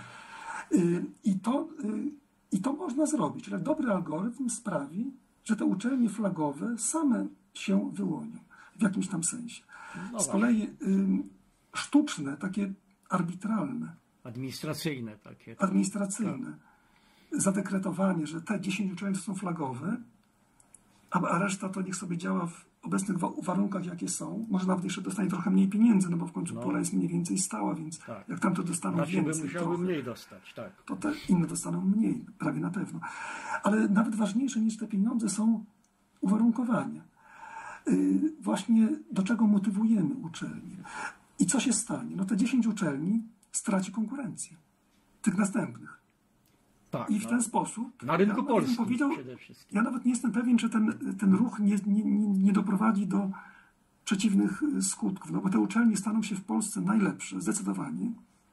C: I to, i to można zrobić. Czyli dobry algorytm sprawi, że te uczelnie flagowe same się wyłonią w jakimś tam sensie.
B: No
C: Z kolei y, sztuczne, takie arbitralne,
B: administracyjne takie.
C: administracyjne tak. zadekretowanie, że te dziesięć uczelni są flagowe, a, a reszta to niech sobie działa w obecnych warunkach, jakie są. Może nawet jeszcze dostanie trochę mniej pieniędzy, no bo w końcu no. pula jest mniej więcej stała, więc tak. jak tam to dostaną
B: znaczy,
C: więcej,
B: by musiały mniej dostać, tak.
C: to te inne dostaną mniej, prawie na pewno. Ale nawet ważniejsze niż te pieniądze są uwarunkowania. Yy, właśnie do czego motywujemy uczelnie. I co się stanie? No te dziesięć uczelni straci konkurencję. Tych następnych.
B: Tak,
C: I w
B: no,
C: ten sposób...
B: Na rynku
C: ja
B: polskim
C: powiedział,
B: przede wszystkim.
C: Ja nawet nie jestem pewien, czy ten, ten ruch nie, nie, nie doprowadzi do przeciwnych skutków. No bo te uczelnie staną się w Polsce najlepsze, zdecydowanie.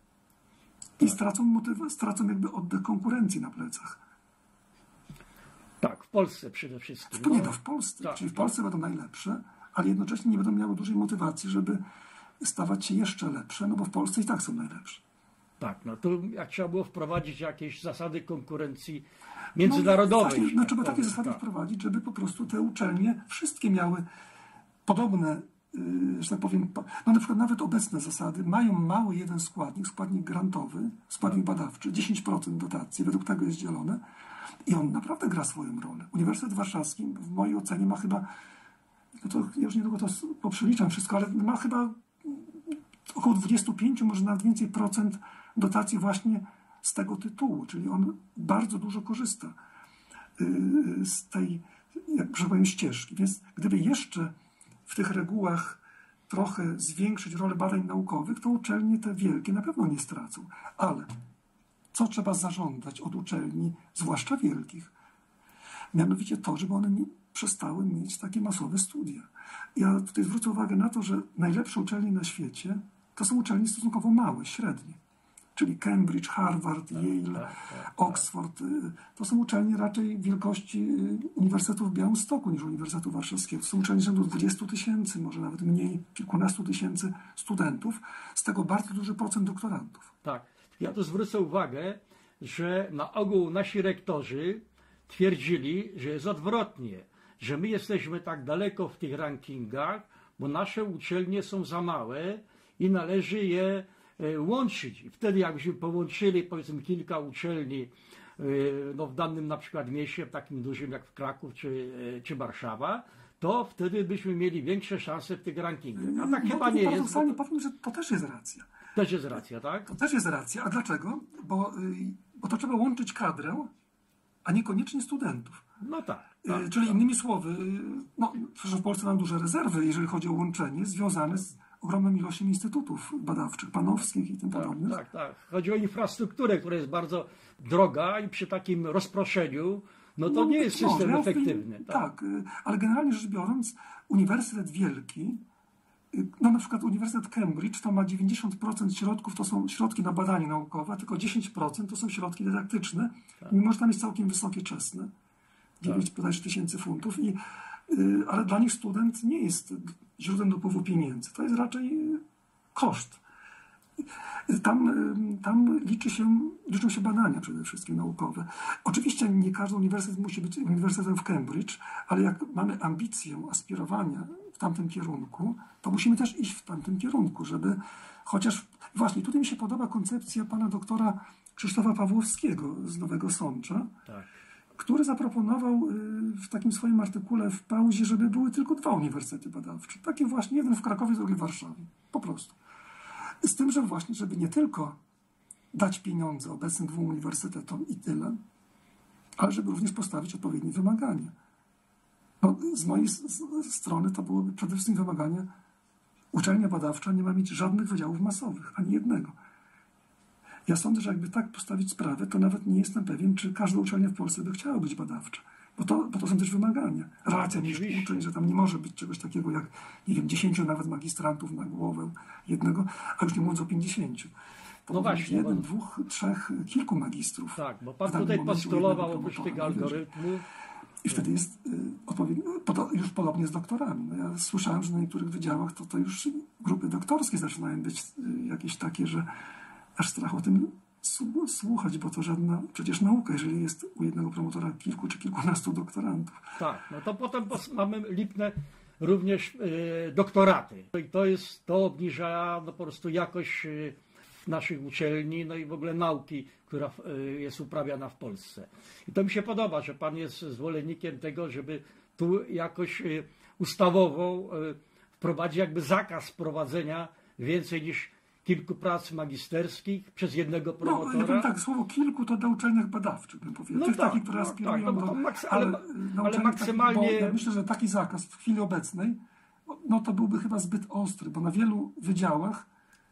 C: I tak. stracą motywę, stracą jakby oddech konkurencji na plecach.
B: Tak, w Polsce przede wszystkim.
C: W, nie, no, w Polsce.
B: Tak,
C: Czyli w Polsce tak. będą najlepsze, ale jednocześnie nie będą miały dużej motywacji, żeby stawać się jeszcze lepsze, no bo w Polsce i tak są najlepsze.
B: Tak, no to jak trzeba było wprowadzić jakieś zasady konkurencji międzynarodowej. No,
C: właśnie, no trzeba
B: tak
C: takie zasady
B: tak.
C: wprowadzić, żeby po prostu te uczelnie wszystkie miały podobne, że tak powiem, no na przykład nawet obecne zasady mają mały jeden składnik, składnik grantowy, składnik tak. badawczy, dziesięć procent dotacji, według tego jest dzielone i on naprawdę gra swoją rolę. Uniwersytet Warszawski w mojej ocenie ma chyba, no to ja już niedługo to poprzeliczam wszystko, ale ma chyba około dwadzieścia pięć, może nawet więcej procent dotacji właśnie z tego tytułu, czyli on bardzo dużo korzysta z tej, jak że powiem, ścieżki. Więc gdyby jeszcze w tych regułach trochę zwiększyć rolę badań naukowych, to uczelnie te wielkie na pewno nie stracą. Ale co trzeba zażądać od uczelni, zwłaszcza wielkich? Mianowicie to, żeby one nie przestały mieć takie masowe studia. Ja tutaj zwrócę uwagę na to, że najlepsze uczelnie na świecie to są uczelnie stosunkowo małe, średnie. Czyli Cambridge, Harvard, tak, Yale, tak, tak, Oxford. To są uczelnie raczej wielkości Uniwersytetu w Białymstoku niż Uniwersytetu Warszawskiego. To są uczelnie rzędu dwudziestu tysięcy, może nawet mniej, kilkunastu tysięcy studentów, z tego bardzo duży procent doktorantów.
B: Tak. Ja tu zwrócę uwagę, że na ogół nasi rektorzy twierdzili, że jest odwrotnie, że my jesteśmy tak daleko w tych rankingach, bo nasze uczelnie są za małe i należy je łączyć. I wtedy jakbyśmy połączyli powiedzmy kilka uczelni no, w danym na przykład mieście, takim dużym jak w Kraków czy, czy Warszawa, to wtedy byśmy mieli większe szanse w tych rankingach. A tak
C: no,
B: chyba nie jest.
C: Bo... powiem, że to też jest racja.
B: Też jest racja, tak?
C: To też jest racja. A dlaczego? Bo, bo to trzeba łączyć kadrę, a niekoniecznie studentów.
B: No tak. tak
C: Czyli
B: tak.
C: innymi słowy, no, przecież w Polsce mam duże rezerwy, jeżeli chodzi o łączenie, związane z ogromną ilością instytutów badawczych, panowskich i tym
B: tak,
C: podobnych.
B: Tak, tak. Chodzi o infrastrukturę, która jest bardzo droga i przy takim rozproszeniu, no to no, nie jest system może, efektywny.
C: Ja,
B: tak.
C: tak, ale generalnie rzecz biorąc, uniwersytet wielki, no na przykład Uniwersytet Cambridge to ma dziewięćdziesiąt procent środków, to są środki na badania naukowe, a tylko dziesięć procent to są środki dydaktyczne, tak. Mimo że tam jest całkiem wysokie czesne, dziewięć tysięcy funtów, i, y, ale dla nich student nie jest źródłem dopływu pieniędzy, to jest raczej koszt. Tam, tam liczy się, liczą się badania przede wszystkim naukowe. Oczywiście nie każdy uniwersytet musi być uniwersytetem w Cambridge, ale jak mamy ambicję aspirowania w tamtym kierunku, to musimy też iść w tamtym kierunku, żeby chociaż... Właśnie tutaj mi się podoba koncepcja pana doktora Krzysztofa Pawłowskiego z Nowego Sącza,
B: Tak.
C: który zaproponował w takim swoim artykule w pauzie, żeby były tylko dwa uniwersytety badawcze. Takie właśnie, jeden w Krakowie, drugi w Warszawie. Po prostu. Z tym, że właśnie, żeby nie tylko dać pieniądze obecnym dwóm uniwersytetom i tyle, ale żeby również postawić odpowiednie wymagania. No, z mojej strony to byłoby przede wszystkim wymaganie: uczelnia badawcza nie ma mieć żadnych wydziałów masowych, ani jednego. Ja sądzę, że jakby tak postawić sprawę, to nawet nie jestem pewien, czy każda uczelnia w Polsce by chciała być badawcza. Bo to, bo to są też wymagania. Relacja między uczeń, że tam nie może być czegoś takiego jak, nie wiem, dziesięciu nawet magistrantów na głowę jednego, a już nie mówiąc o pięćdziesięciu. To
B: no właśnie.
C: Jeden,
B: bo...
C: dwóch, trzech, kilku magistrów.
B: Tak, bo pan tutaj postulował oprócz tego algorytmu.
C: I wtedy jest y, odpowiednio, już podobnie z doktorami. No ja słyszałem, że na niektórych wydziałach to, to już grupy doktorskie zaczynają być y, jakieś takie, że aż strach o tym słuchać, bo to żadna przecież nauka, jeżeli jest u jednego promotora kilku czy kilkunastu doktorantów.
B: Tak, no to potem mamy lipne również y, doktoraty. I to jest, to obniża no, po prostu jakość y, naszych uczelni, no i w ogóle nauki, która y, jest uprawiana w Polsce. I to mi się podoba, że pan jest zwolennikiem tego, żeby tu jakoś y, ustawowo y, wprowadzić jakby zakaz prowadzenia więcej niż kilku prac magisterskich przez jednego promotora.
C: No, ja powiem tak, słowo kilku to na uczelniach badawczych, bym powiedział.
B: No
C: Tych
B: tak,
C: takich, które
B: no
C: aspirują
B: tak, no
C: do...
B: maksy, ale, ale, ale maksymalnie...
C: Takich, ja myślę, że taki zakaz w chwili obecnej, no to byłby chyba zbyt ostry, bo na wielu wydziałach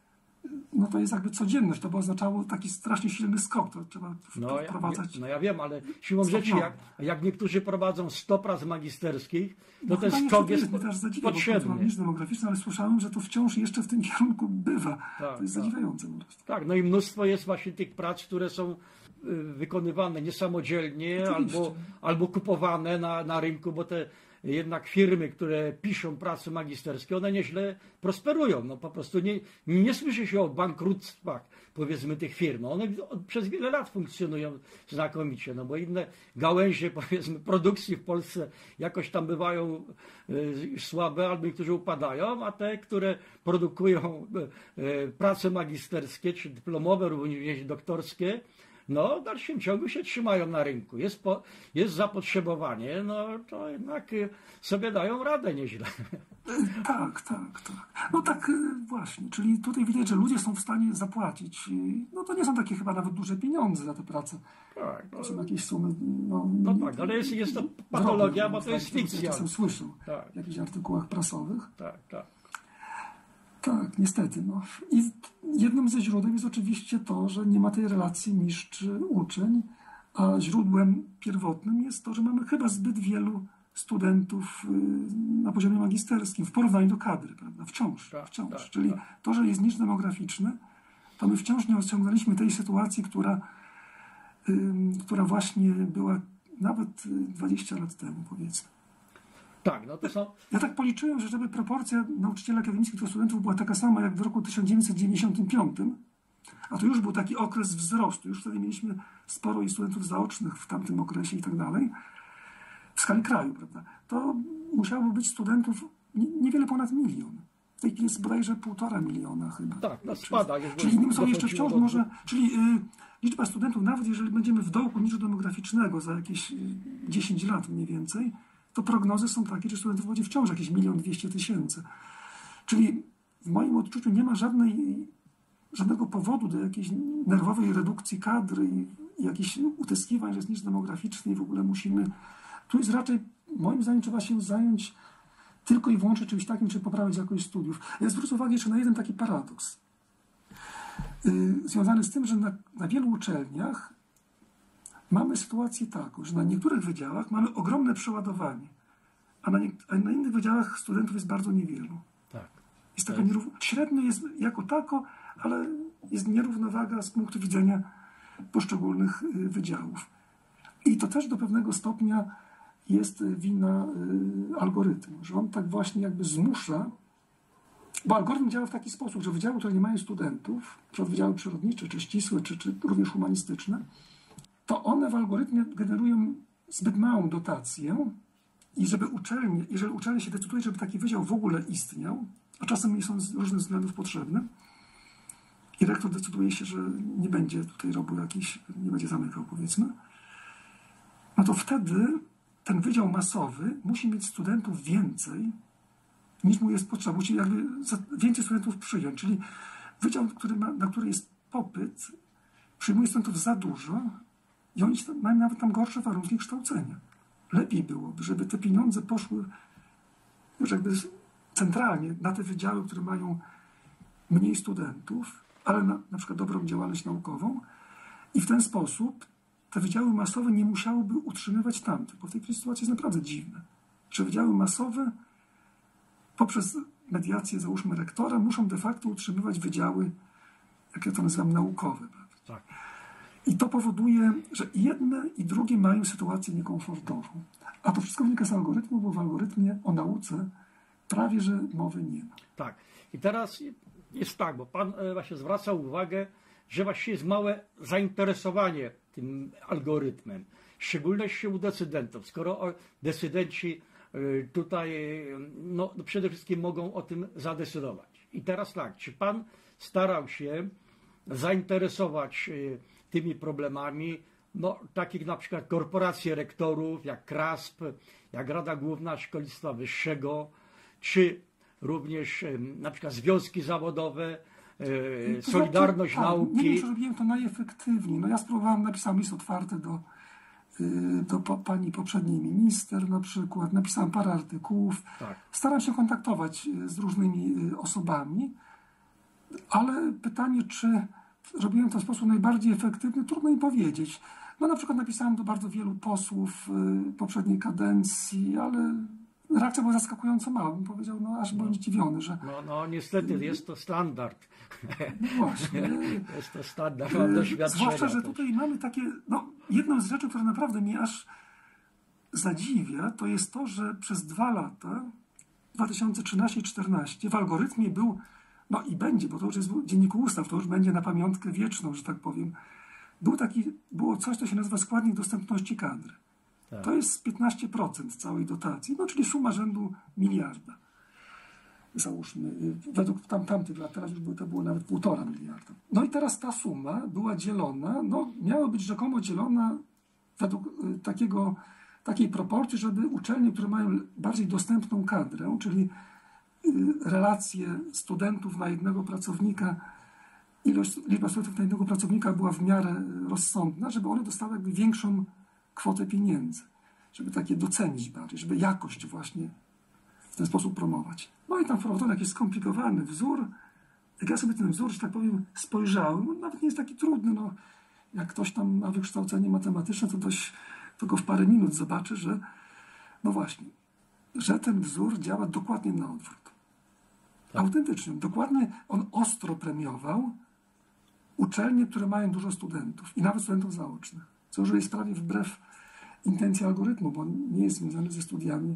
C: no to jest jakby codzienność. To by oznaczało taki strasznie silny skok. To trzeba
B: no,
C: wprowadzać.
B: Ja, no ja wiem, ale siłą rzeczy, jak, jak niektórzy prowadzą sto prac magisterskich, to
C: no
B: ten skok jest potrzebny.
C: Nic demograficzny, ale słyszałem, że to wciąż jeszcze w tym kierunku bywa.
B: Tak,
C: to jest
B: tak.
C: zadziwiające po prostu.
B: Tak, no i mnóstwo jest właśnie tych prac, które są wykonywane niesamodzielnie albo, albo kupowane na, na rynku, bo te jednak firmy, które piszą prace magisterskie, one nieźle prosperują. No po prostu nie, nie słyszy się o bankructwach, powiedzmy, tych firm. One przez wiele lat funkcjonują znakomicie, no bo inne gałęzie, powiedzmy, produkcji w Polsce jakoś tam bywają y, słabe, albo niektórzy upadają, a te, które produkują y, y, prace magisterskie, czy dyplomowe, również doktorskie, no w dalszym ciągu się trzymają na rynku. Jest, po, jest zapotrzebowanie, no to jednak sobie dają radę nieźle.
C: Tak, tak, tak. No tak właśnie, czyli tutaj widać, że ludzie są w stanie zapłacić. No to nie są takie chyba nawet duże pieniądze za tę pracę.
B: Tak, no,
C: to są jakieś sumy. No,
B: no tak, ale jest, jest to patologia, bo to jest fikcja.
C: Czasem słyszę
B: tak.
C: w jakichś artykułach prasowych.
B: Tak, tak.
C: Tak, niestety. No. I jednym ze źródeł jest oczywiście to, że nie ma tej relacji mistrz-uczeń, a źródłem pierwotnym jest to, że mamy chyba zbyt wielu studentów na poziomie magisterskim w porównaniu do kadry, prawda? Wciąż.
B: Tak,
C: wciąż.
B: tak,
C: Czyli
B: tak.
C: to, że jest niż demograficzny, to my wciąż nie osiągnęliśmy tej sytuacji, która, ym, która właśnie była nawet dwadzieścia lat temu, powiedzmy.
B: Tak, no to są...
C: Ja tak policzyłem, że żeby proporcja nauczycieli akademickich do studentów była taka sama jak w roku tysiąc dziewięćset dziewięćdziesiątym piątym, a to już był taki okres wzrostu, już wtedy mieliśmy sporo i studentów zaocznych w tamtym okresie i tak dalej, w skali kraju, prawda, to musiałoby być studentów niewiele ponad milion. W tej chwili jest bodajże półtora miliona chyba.
B: Tak, no spada.
C: Czyli innymi słowy jeszcze wciąż może, czyli y, liczba studentów, nawet jeżeli będziemy w dołku niżu demograficznego za jakieś y, dziesięć lat mniej więcej, to prognozy są takie, że studentów będzie wciąż jakieś milion dwieście tysięcy. Czyli w moim odczuciu nie ma żadnej, żadnego powodu do jakiejś nerwowej redukcji kadry i, i jakichś utyskiwań, że jest niż demograficzny i w ogóle musimy... Tu jest raczej, moim zdaniem, trzeba się zająć tylko i wyłącznie czymś takim, czy poprawić jakość studiów. Ja zwrócę uwagę jeszcze na jeden taki paradoks. Yy, związany z tym, że na, na wielu uczelniach mamy sytuację taką, że na niektórych wydziałach mamy ogromne przeładowanie, a na, nie, a na innych wydziałach studentów jest bardzo niewielu.
B: Tak.
C: Jest taka nierów... Średnio jest jako tako, ale jest nierównowaga z punktu widzenia poszczególnych wydziałów. I to też do pewnego stopnia jest wina algorytmu, że on tak właśnie jakby zmusza Bo algorytm działa w taki sposób, że wydziały, które nie mają studentów, na przykład wydziały przyrodnicze, czy ścisłe, czy, czy również humanistyczne, to one w algorytmie generują zbyt małą dotację i żeby uczelnie, jeżeli uczelnia się decyduje, żeby taki wydział w ogóle istniał, a czasem nie są z różnych względów potrzebne, i rektor decyduje się, że nie będzie tutaj robił jakiś, nie będzie zamykał, powiedzmy, no to wtedy ten wydział masowy musi mieć studentów więcej, niż mu jest potrzeba. Musi jakby więcej studentów przyjąć. Czyli wydział, który ma, na który jest popyt, przyjmuje studentów za dużo i oni mają nawet tam gorsze warunki kształcenia. Lepiej byłoby, żeby te pieniądze poszły już jakby centralnie na te wydziały, które mają mniej studentów, ale na, na przykład dobrą działalność naukową, i w ten sposób te wydziały masowe nie musiałyby utrzymywać tamtych, bo w tej sytuacji jest naprawdę dziwne, że wydziały masowe poprzez mediację, załóżmy, rektora, muszą de facto utrzymywać wydziały, jak ja to nazywam, naukowe.
B: Tak.
C: I to powoduje, że i jedne, i drugie mają sytuację niekomfortową. A to wszystko wynika z algorytmu, bo w algorytmie o nauce prawie że mowy nie ma.
B: Tak. I teraz jest tak, bo pan właśnie zwracał uwagę, że właśnie jest małe zainteresowanie tym algorytmem. W szczególności u decydentów. Skoro decydenci tutaj no, przede wszystkim mogą o tym zadecydować. I teraz tak, czy pan starał się zainteresować tymi problemami, no, takich na przykład korporacje rektorów, jak KRASP, jak Rada Główna Szkolnictwa Wyższego, czy również na przykład związki zawodowe,
C: To
B: Solidarność
C: znaczy,
B: Nauki?
C: Nie wiem, czy robiłem to najefektywniej. No ja spróbowałem, napisałem list otwarty do, do pani poprzedniej minister na przykład, napisałem parę artykułów.
B: Tak.
C: Staram się kontaktować z różnymi osobami, ale pytanie, czy robiłem to w sposób najbardziej efektywny, trudno mi powiedzieć. No na przykład napisałem do bardzo wielu posłów poprzedniej kadencji, ale reakcja była zaskakująco mała. Bym powiedział, no aż byłem zdziwiony, że...
B: No, no niestety jest to standard.
C: No właśnie.
B: Jest to standard, mam doświadczenia.
C: Zwłaszcza, że tutaj mamy takie... No, jedną z rzeczy, która naprawdę mnie aż zadziwia, to jest to, że przez dwa lata, dwa tysiące trzynaście i dwa tysiące czternaście, w algorytmie był, no i będzie, bo to już jest w Dzienniku Ustaw, to już będzie na pamiątkę wieczną, że tak powiem, był taki, było coś, co się nazywa składnik dostępności kadry.
B: Tak. To
C: jest piętnaście procent całej dotacji, no czyli suma rzędu miliarda. Załóżmy, według tam, tamtych lat, teraz już było, to było nawet półtora miliarda. No i teraz ta suma była dzielona, no miała być rzekomo dzielona według y, takiego, takiej proporcji, żeby uczelnie, które mają bardziej dostępną kadrę, czyli y, relacje studentów na jednego pracownika, ilość, liczba studentów na jednego pracownika była w miarę rozsądna, żeby one dostały jakby większą kwotę pieniędzy, żeby takie docenić bardziej, żeby jakość właśnie w ten sposób promować. No i tam wprowadzono jakiś skomplikowany wzór. Jak ja sobie ten wzór, że tak powiem, spojrzałem, on nawet nie jest taki trudny. No, jak ktoś tam ma wykształcenie matematyczne, to dość, tylko w parę minut zobaczy, że no właśnie, że ten wzór działa dokładnie na odwrót. Tak. Autentycznie. Dokładnie on ostro premiował uczelnie, które mają dużo studentów i nawet studentów zaocznych. Co już jest prawie wbrew intencji algorytmu, bo on nie jest związany ze studiami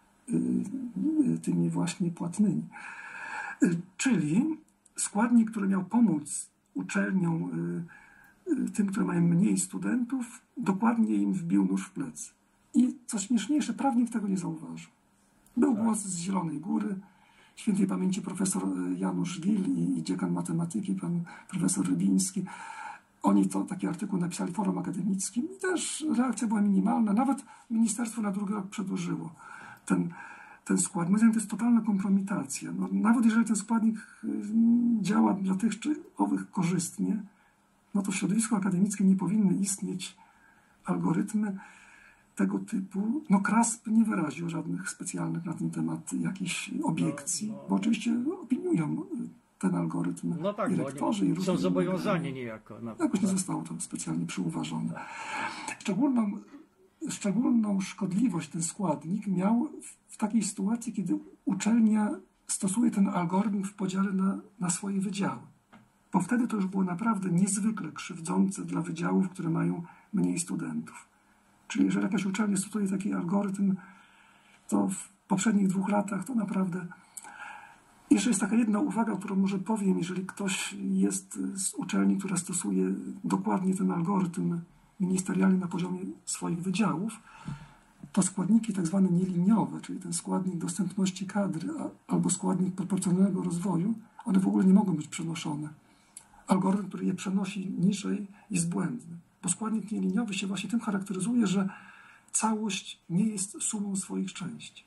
C: y, tymi właśnie płatnymi. Y, czyli składnik, który miał pomóc uczelniom, y, y, tym, które mają mniej studentów, dokładnie im wbił nóż w plecy. I co śmieszniejsze, prawnik tego nie zauważył. Był
B: tak.
C: głos z Zielonej Góry, świętej pamięci profesor Janusz Gil i, i dziekan matematyki, pan profesor Rybiński. Oni to taki artykuł napisali w forum akademickim i też reakcja była minimalna. Nawet ministerstwo na drugi rok przedłużyło ten, ten skład. Moim zdaniem to jest totalna kompromitacja. No, nawet jeżeli ten składnik działa dla tych czy owych korzystnie, no to w środowisku akademickim nie powinny istnieć algorytmy tego typu. No KRASP nie wyraził żadnych specjalnych na ten temat jakichś obiekcji, no, no. bo oczywiście opiniują ten algorytm
B: no tak,
C: i rektorzy, i
B: są zobowiązani niejako. Na
C: Jakoś nie zostało to specjalnie przyuważone. Szczególną, szczególną szkodliwość ten składnik miał w takiej sytuacji, kiedy uczelnia stosuje ten algorytm w podziale na, na swoje wydziały. Bo wtedy to już było naprawdę niezwykle krzywdzące dla wydziałów, które mają mniej studentów. Czyli jeżeli jakaś uczelnia stosuje taki algorytm, to w poprzednich dwóch latach to naprawdę Jeszcze jest taka jedna uwaga, którą może powiem, jeżeli ktoś jest z uczelni, która stosuje dokładnie ten algorytm ministerialny na poziomie swoich wydziałów, to składniki tak zwane nieliniowe, czyli ten składnik dostępności kadry albo składnik proporcjonalnego rozwoju, one w ogóle nie mogą być przenoszone. Algorytm, który je przenosi niżej, jest błędny, bo składnik nieliniowy się właśnie tym charakteryzuje, że całość nie jest sumą swoich części.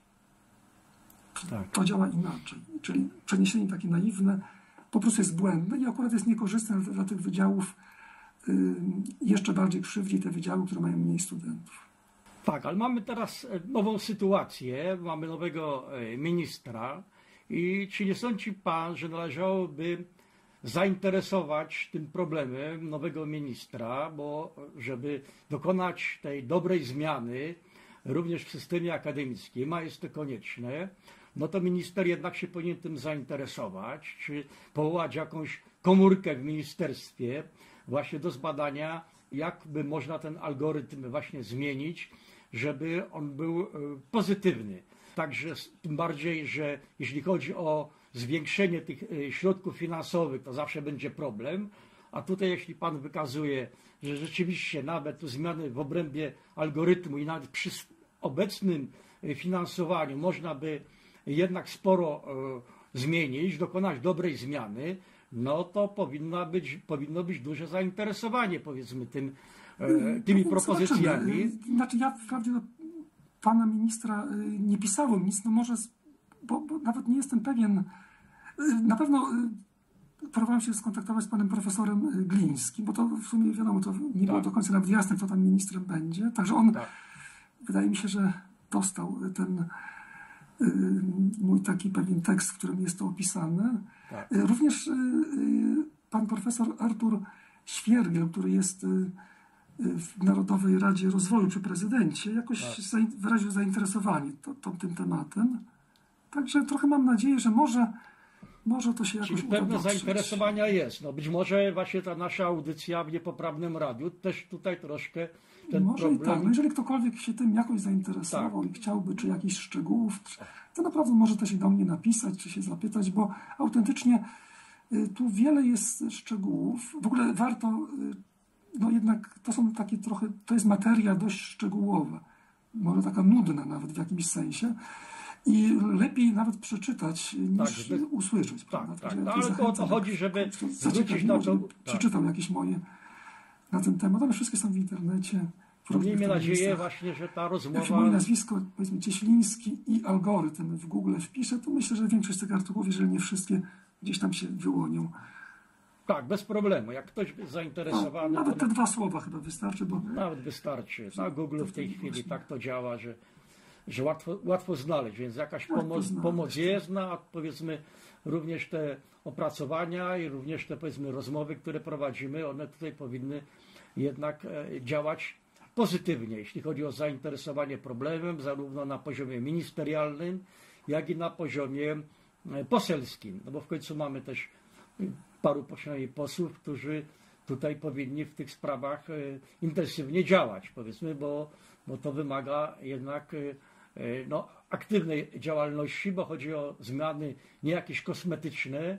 B: Tak.
C: To działa inaczej, czyli przeniesienie takie naiwne po prostu jest błędne i akurat jest niekorzystne dla, dla tych wydziałów, yy, jeszcze bardziej krzywdzi te wydziały, które mają mniej studentów.
B: Tak, ale mamy teraz nową sytuację, mamy nowego ministra i czy nie sądzi pan, że należałoby zainteresować tym problemem nowego ministra, bo żeby dokonać tej dobrej zmiany również w systemie akademickim, a jest to konieczne, no to minister jednak się powinien tym zainteresować, czy powołać jakąś komórkę w ministerstwie właśnie do zbadania, jak by można ten algorytm właśnie zmienić, żeby on był pozytywny. Także tym bardziej, że jeśli chodzi o zwiększenie tych środków finansowych, to zawsze będzie problem, a tutaj jeśli pan wykazuje, że rzeczywiście nawet tu zmiany w obrębie algorytmu i nawet przy obecnym finansowaniu można by jednak sporo zmienić, dokonać dobrej zmiany, no to powinno być, powinno być duże zainteresowanie, powiedzmy, tym, tymi propozycjami.
C: Znaczy ja wprawdzie do pana ministra nie pisałem nic, no może, bo, bo nawet nie jestem pewien, na pewno próbowałem się skontaktować z panem profesorem Glińskim, bo to w sumie wiadomo, to nie było
B: tak.
C: do końca nawet jasne, kto tam ministrem będzie, także on,
B: tak.
C: wydaje mi się, że dostał ten mój taki pewien tekst, w którym jest to opisane.
B: Tak.
C: Również pan profesor Artur Świergiel, który jest w Narodowej Radzie Rozwoju przy prezydencie, jakoś tak. wyraził zainteresowanie to, to, tym tematem. Także trochę mam nadzieję, że może, może to się jakoś
B: Czyli
C: uda
B: pewne
C: dotrzeć.
B: zainteresowania jest. No być może właśnie ta nasza audycja w Niepoprawnym Radiu też tutaj troszkę ten
C: może
B: problem...
C: i tak. No jeżeli ktokolwiek się tym jakoś zainteresował tak. i chciałby, czy jakichś szczegółów, to naprawdę może też i do mnie napisać, czy się zapytać, bo autentycznie tu wiele jest szczegółów. W ogóle warto, no jednak to są takie trochę, to jest materia dość szczegółowa, może taka nudna nawet w jakimś sensie. I lepiej nawet przeczytać niż tak, żeby... usłyszeć.
B: Tak, tak. No, ale to o to chodzi, żeby zwrócić na to... Tak.
C: Przeczytał jakieś moje na ten temat. One wszystkie są w internecie.
B: Miejmy nadzieję właśnie, że ta rozmowa...
C: Jak się moje nazwisko, powiedzmy Cieśliński i algorytm w Google wpiszę, to myślę, że większość z tych artykułów, jeżeli nie wszystkie, gdzieś tam się wyłonią.
B: Tak, bez problemu. Jak ktoś jest zainteresowany...
C: No, nawet
B: to...
C: te dwa słowa chyba wystarczy, bo...
B: Nawet wystarczy. Na Google w tej chwili tak to działa, że, że łatwo, łatwo znaleźć, więc jakaś pomoc, znaleźć. pomoc jest, no, a powiedzmy również te opracowania i również te powiedzmy rozmowy, które prowadzimy, one tutaj powinny jednak działać pozytywnie, jeśli chodzi o zainteresowanie problemem, zarówno na poziomie ministerialnym, jak i na poziomie poselskim. No bo w końcu mamy też paru przynajmniej posłów, którzy tutaj powinni w tych sprawach intensywnie działać, powiedzmy, bo, bo to wymaga jednak no, aktywnej działalności, bo chodzi o zmiany nie jakieś kosmetyczne,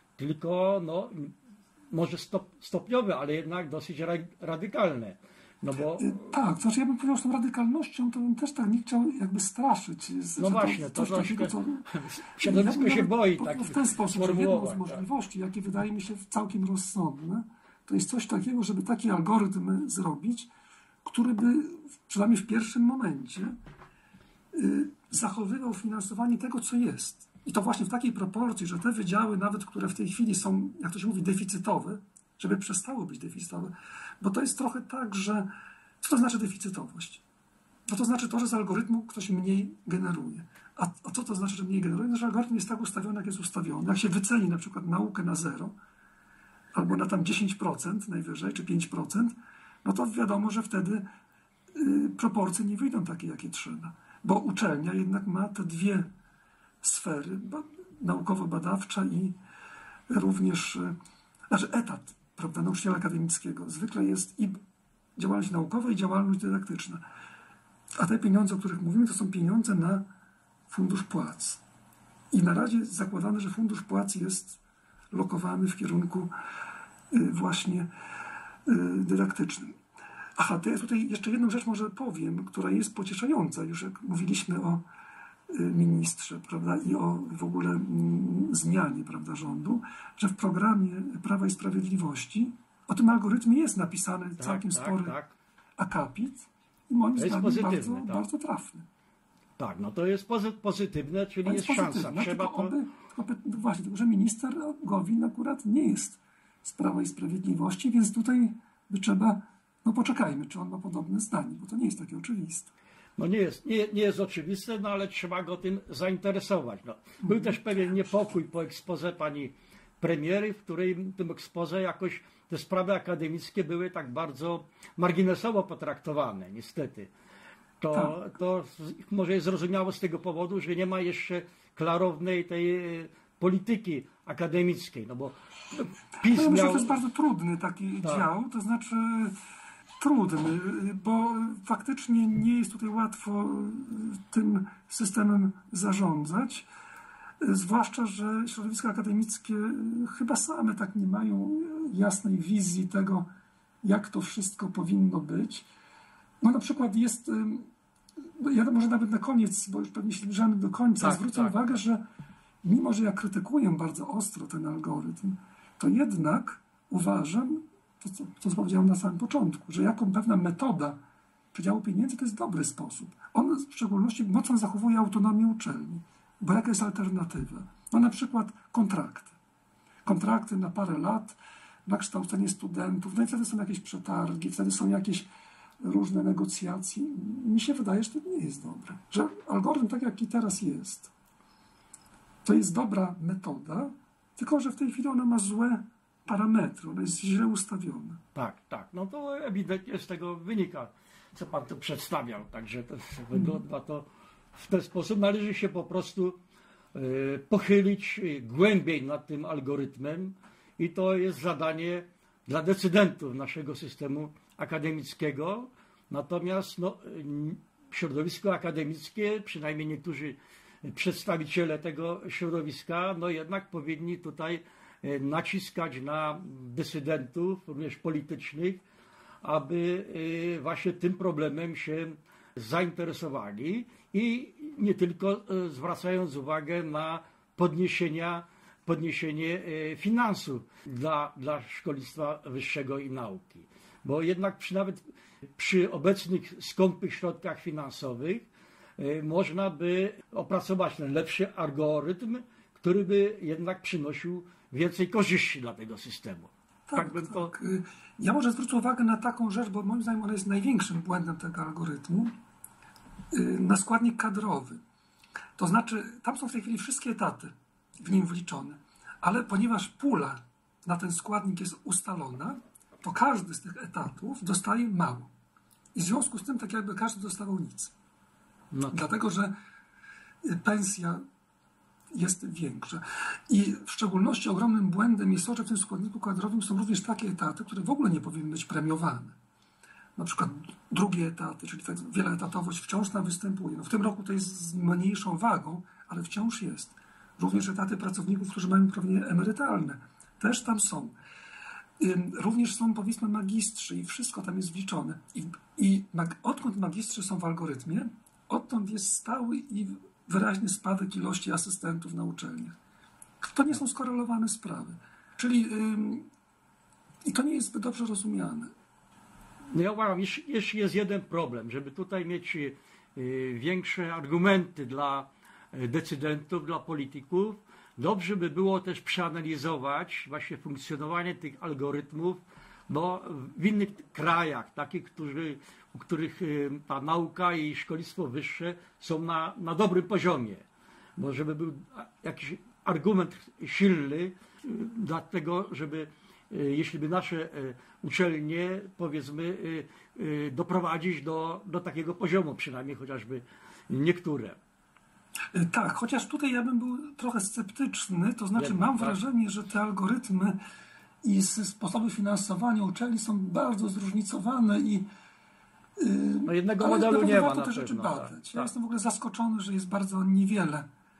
B: tylko no, może stop, stopniowe, ale jednak dosyć ra, radykalne. No bo...
C: Tak, to znaczy ja bym powiedział, że tą radykalnością to bym też tak nie chciał jakby straszyć.
B: No właśnie, to, to takiego, co... środowisko się boi tak
C: w ten sposób, że jedną z możliwości, jakie wydaje mi się całkiem rozsądne, to jest coś takiego, żeby taki algorytm zrobić, który by przynajmniej w pierwszym momencie y, zachowywał finansowanie tego, co jest. I to właśnie w takiej proporcji, że te wydziały, nawet które w tej chwili są, jak to się mówi, deficytowe, żeby przestały być deficytowe. Bo to jest trochę tak, że co to znaczy deficytowość? No to znaczy to, że z algorytmu ktoś mniej generuje. A, a co to znaczy, że mniej generuje? No, że algorytm jest tak ustawiony, jak jest ustawiony. Jak się wyceni na przykład naukę na zero, albo na tam dziesięć procent najwyżej, czy pięć procent, no to wiadomo, że wtedy y, proporcje nie wyjdą takie, jakie trzeba. Bo uczelnia jednak ma te dwie sfery, ba, naukowo-badawcza i również, y, znaczy etat, prawda, nauczyciela akademickiego. Zwykle jest i działalność naukowa, i działalność dydaktyczna. A te pieniądze, o których mówimy, to są pieniądze na fundusz płac. I na razie zakładane, że fundusz płac jest lokowany w kierunku właśnie dydaktycznym. Aha, to ja tutaj jeszcze jedną rzecz może powiem, która jest pocieszająca, już jak mówiliśmy o ministrze, prawda, i o w ogóle zmianie, prawda, rządu, że w programie Prawa i Sprawiedliwości o tym algorytmie jest napisany
B: tak,
C: całkiem
B: tak,
C: spory
B: tak.
C: akapit i moim
B: To jest
C: zdaniem bardzo,
B: pozytywne, tak.
C: bardzo trafny.
B: Tak, no to jest pozy- pozytywne, czyli
C: To
B: jest,
C: jest
B: szansa.
C: pozytywne.
B: Trzeba
C: Tylko
B: to...
C: oby, tylko, no właśnie, tylko że minister Gowin akurat nie jest z Prawa i Sprawiedliwości, więc tutaj by trzeba, no poczekajmy, czy on ma podobne zdanie, bo to nie jest takie oczywiste.
B: No nie jest, nie, nie jest oczywiste, no ale trzeba go tym zainteresować. No. Był też pewien niepokój po ekspoze pani premiery, w której w tym ekspoze jakoś te sprawy akademickie były tak bardzo marginesowo potraktowane, niestety. To,
C: Tak.
B: to może jest zrozumiałe z tego powodu, że nie ma jeszcze klarownej tej e, polityki akademickiej, no bo PiS
C: No ja myślę, że
B: miał...
C: to jest bardzo trudny taki
B: Tak.
C: dział, to znaczy trudny, bo faktycznie nie jest tutaj łatwo tym systemem zarządzać, zwłaszcza, że środowiska akademickie chyba same tak nie mają jasnej wizji tego, jak to wszystko powinno być. No na przykład jest, ja może nawet na koniec, bo już pewnie się zbliżamy do końca,
B: Tak,
C: zwrócę
B: tak.
C: uwagę, że mimo, że ja krytykuję bardzo ostro ten algorytm, to jednak uważam, to co, to co powiedziałem na samym początku, że jako pewna metoda przydziału pieniędzy to jest dobry sposób. On w szczególności mocno zachowuje autonomię uczelni, bo jaka jest alternatywa? No na przykład kontrakty. Kontrakty na parę lat, na kształcenie studentów, no i wtedy są jakieś przetargi, wtedy są jakieś różne negocjacje. Mi się wydaje, że to nie jest dobre. Że algorytm, tak jaki teraz jest, to jest dobra metoda, tylko że w tej chwili ona ma złe parametry, ona jest źle ustawiona.
B: Tak, tak. No to ewidentnie z tego wynika, co pan tu przedstawiał. Także to wygląda to w ten sposób. Należy się po prostu y, pochylić głębiej nad tym algorytmem i to jest zadanie dla decydentów naszego systemu akademickiego. Natomiast no, środowisko akademickie, przynajmniej niektórzy przedstawiciele tego środowiska, no jednak powinni tutaj naciskać na dysydentów, również politycznych, aby właśnie tym problemem się zainteresowali i nie tylko zwracając uwagę na podniesienia, podniesienie finansów dla, dla szkolnictwa wyższego i nauki. Bo jednak przy, nawet przy obecnych skąpych środkach finansowych można by opracować ten lepszy algorytm, który by jednak przynosił więcej korzyści dla tego systemu.
C: Tak,
B: tak bym to...
C: tak. Ja może zwrócę uwagę na taką rzecz, bo moim zdaniem ona jest największym błędem tego algorytmu, na składnik kadrowy. To znaczy, tam są w tej chwili wszystkie etaty w nim wliczone, ale ponieważ pula na ten składnik jest ustalona, to każdy z tych etatów dostaje mało. I w związku z tym tak jakby każdy dostawał nic.
B: No.
C: Dlatego, że pensja jest większa. I w szczególności ogromnym błędem jest to, że w tym składniku kadrowym są również takie etaty, które w ogóle nie powinny być premiowane. Na przykład drugie etaty, czyli wieloetatowość wciąż tam występuje. No w tym roku to jest z mniejszą wagą, ale wciąż jest. Również etaty pracowników, którzy mają uprawnienia emerytalne, też tam są. Również są, powiedzmy, magistrzy i wszystko tam jest wliczone. I, i mag, odkąd magistrzy są w algorytmie, odtąd jest stały i wyraźny spadek ilości asystentów na uczelniach. To nie są skorelowane sprawy. Czyli ym, i to nie jest zbyt dobrze rozumiane.
B: No ja uważam, jeszcze jest jeden problem, żeby tutaj mieć y, większe argumenty dla decydentów, dla polityków. Dobrze by było też przeanalizować właśnie funkcjonowanie tych algorytmów, bo w innych krajach, takich, którzy, u których ta nauka i szkolnictwo wyższe są na, na dobrym poziomie, bo żeby był jakiś argument silny, dlatego, żeby jeśli by nasze uczelnie, powiedzmy, doprowadzić do, do takiego poziomu, przynajmniej chociażby niektóre.
C: Tak, chociaż tutaj ja bym był trochę sceptyczny, to znaczy
B: Jednak,
C: mam
B: tak?
C: wrażenie, że te algorytmy i sposoby finansowania uczelni są bardzo zróżnicowane i yy,
B: no jednego
C: ale
B: modelu nie ma
C: warto
B: na
C: te rzeczy
B: pewno.
C: badać.
B: Tak,
C: Ja
B: tak.
C: jestem w ogóle zaskoczony, że jest bardzo niewiele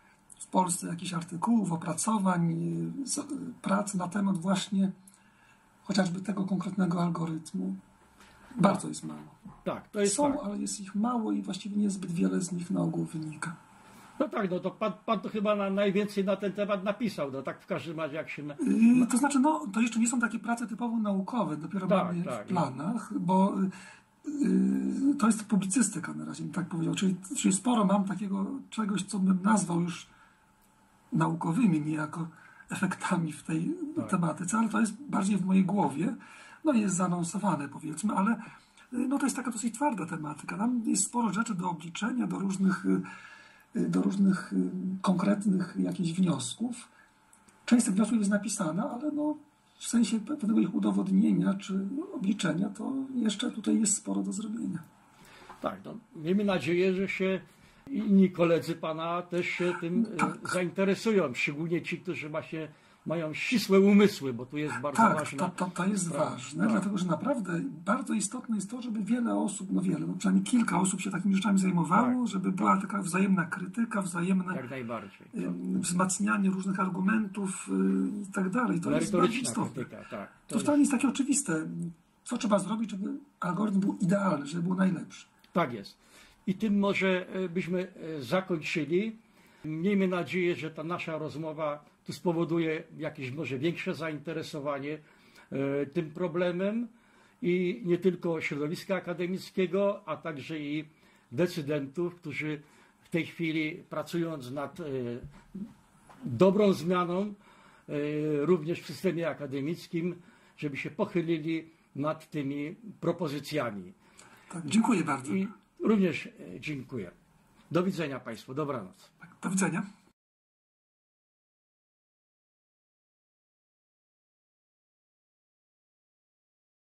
C: w Polsce jakichś artykułów, opracowań, prac na temat właśnie chociażby tego konkretnego algorytmu. Bardzo jest mało.
B: Tak, to jest
C: Są,
B: fakt.
C: ale jest ich mało i właściwie niezbyt wiele z nich na ogół wynika.
B: No tak, no to pan, pan to chyba na, najwięcej na ten temat napisał, no tak w każdym razie jak się... Na...
C: Yy, to znaczy, no, to jeszcze nie są takie prace typowo naukowe, dopiero
B: Tak,
C: mamy
B: tak.
C: w planach, bo yy, to jest publicystyka na razie, bym tak powiedział. Czyli, czyli sporo mam takiego czegoś, co bym nazwał już naukowymi niejako efektami w tej
B: Tak.
C: tematyce, ale to jest bardziej w mojej głowie, no i jest zaanonsowane, powiedzmy, ale yy, no, to jest taka dosyć twarda tematyka. Tam jest sporo rzeczy do obliczenia, do różnych... Yy, do różnych y, konkretnych jakichś wniosków. Część z tych wniosków jest napisana, ale no, w sensie pewnego ich udowodnienia czy obliczenia, to jeszcze tutaj jest sporo do zrobienia.
B: Tak, no, miejmy nadzieję, że się inni koledzy pana też się tym
C: Tak.
B: zainteresują, szczególnie ci, którzy właśnie mają ścisłe umysły, bo tu jest bardzo
C: Tak,
B: ważne.
C: to, to, to jest
B: sprawa.
C: ważne,
B: Tak.
C: dlatego że naprawdę bardzo istotne jest to, żeby wiele osób, no wiele, no przynajmniej kilka osób się takimi rzeczami zajmowało,
B: Tak.
C: żeby była taka wzajemna krytyka, wzajemne
B: Jak najbardziej.
C: y, wzmacnianie różnych argumentów y, i tak dalej. To jest bardzo
B: Merytoryczna
C: istotne.
B: krytyka, tak.
C: To wcale nie jest takie oczywiste. Co trzeba zrobić, żeby algorytm był idealny, żeby był najlepszy?
B: Tak jest. I tym może e, byśmy e, zakończyli. Miejmy nadzieję, że ta nasza rozmowa tu spowoduje jakieś może większe zainteresowanie e, tym problemem i nie tylko środowiska akademickiego, a także i decydentów, którzy w tej chwili pracując nad e, dobrą zmianą e, również w systemie akademickim, żeby się pochylili nad tymi propozycjami.
C: Tak, dziękuję bardzo.
B: I również e, dziękuję. Do widzenia Państwu. Dobranoc.
C: Do widzenia.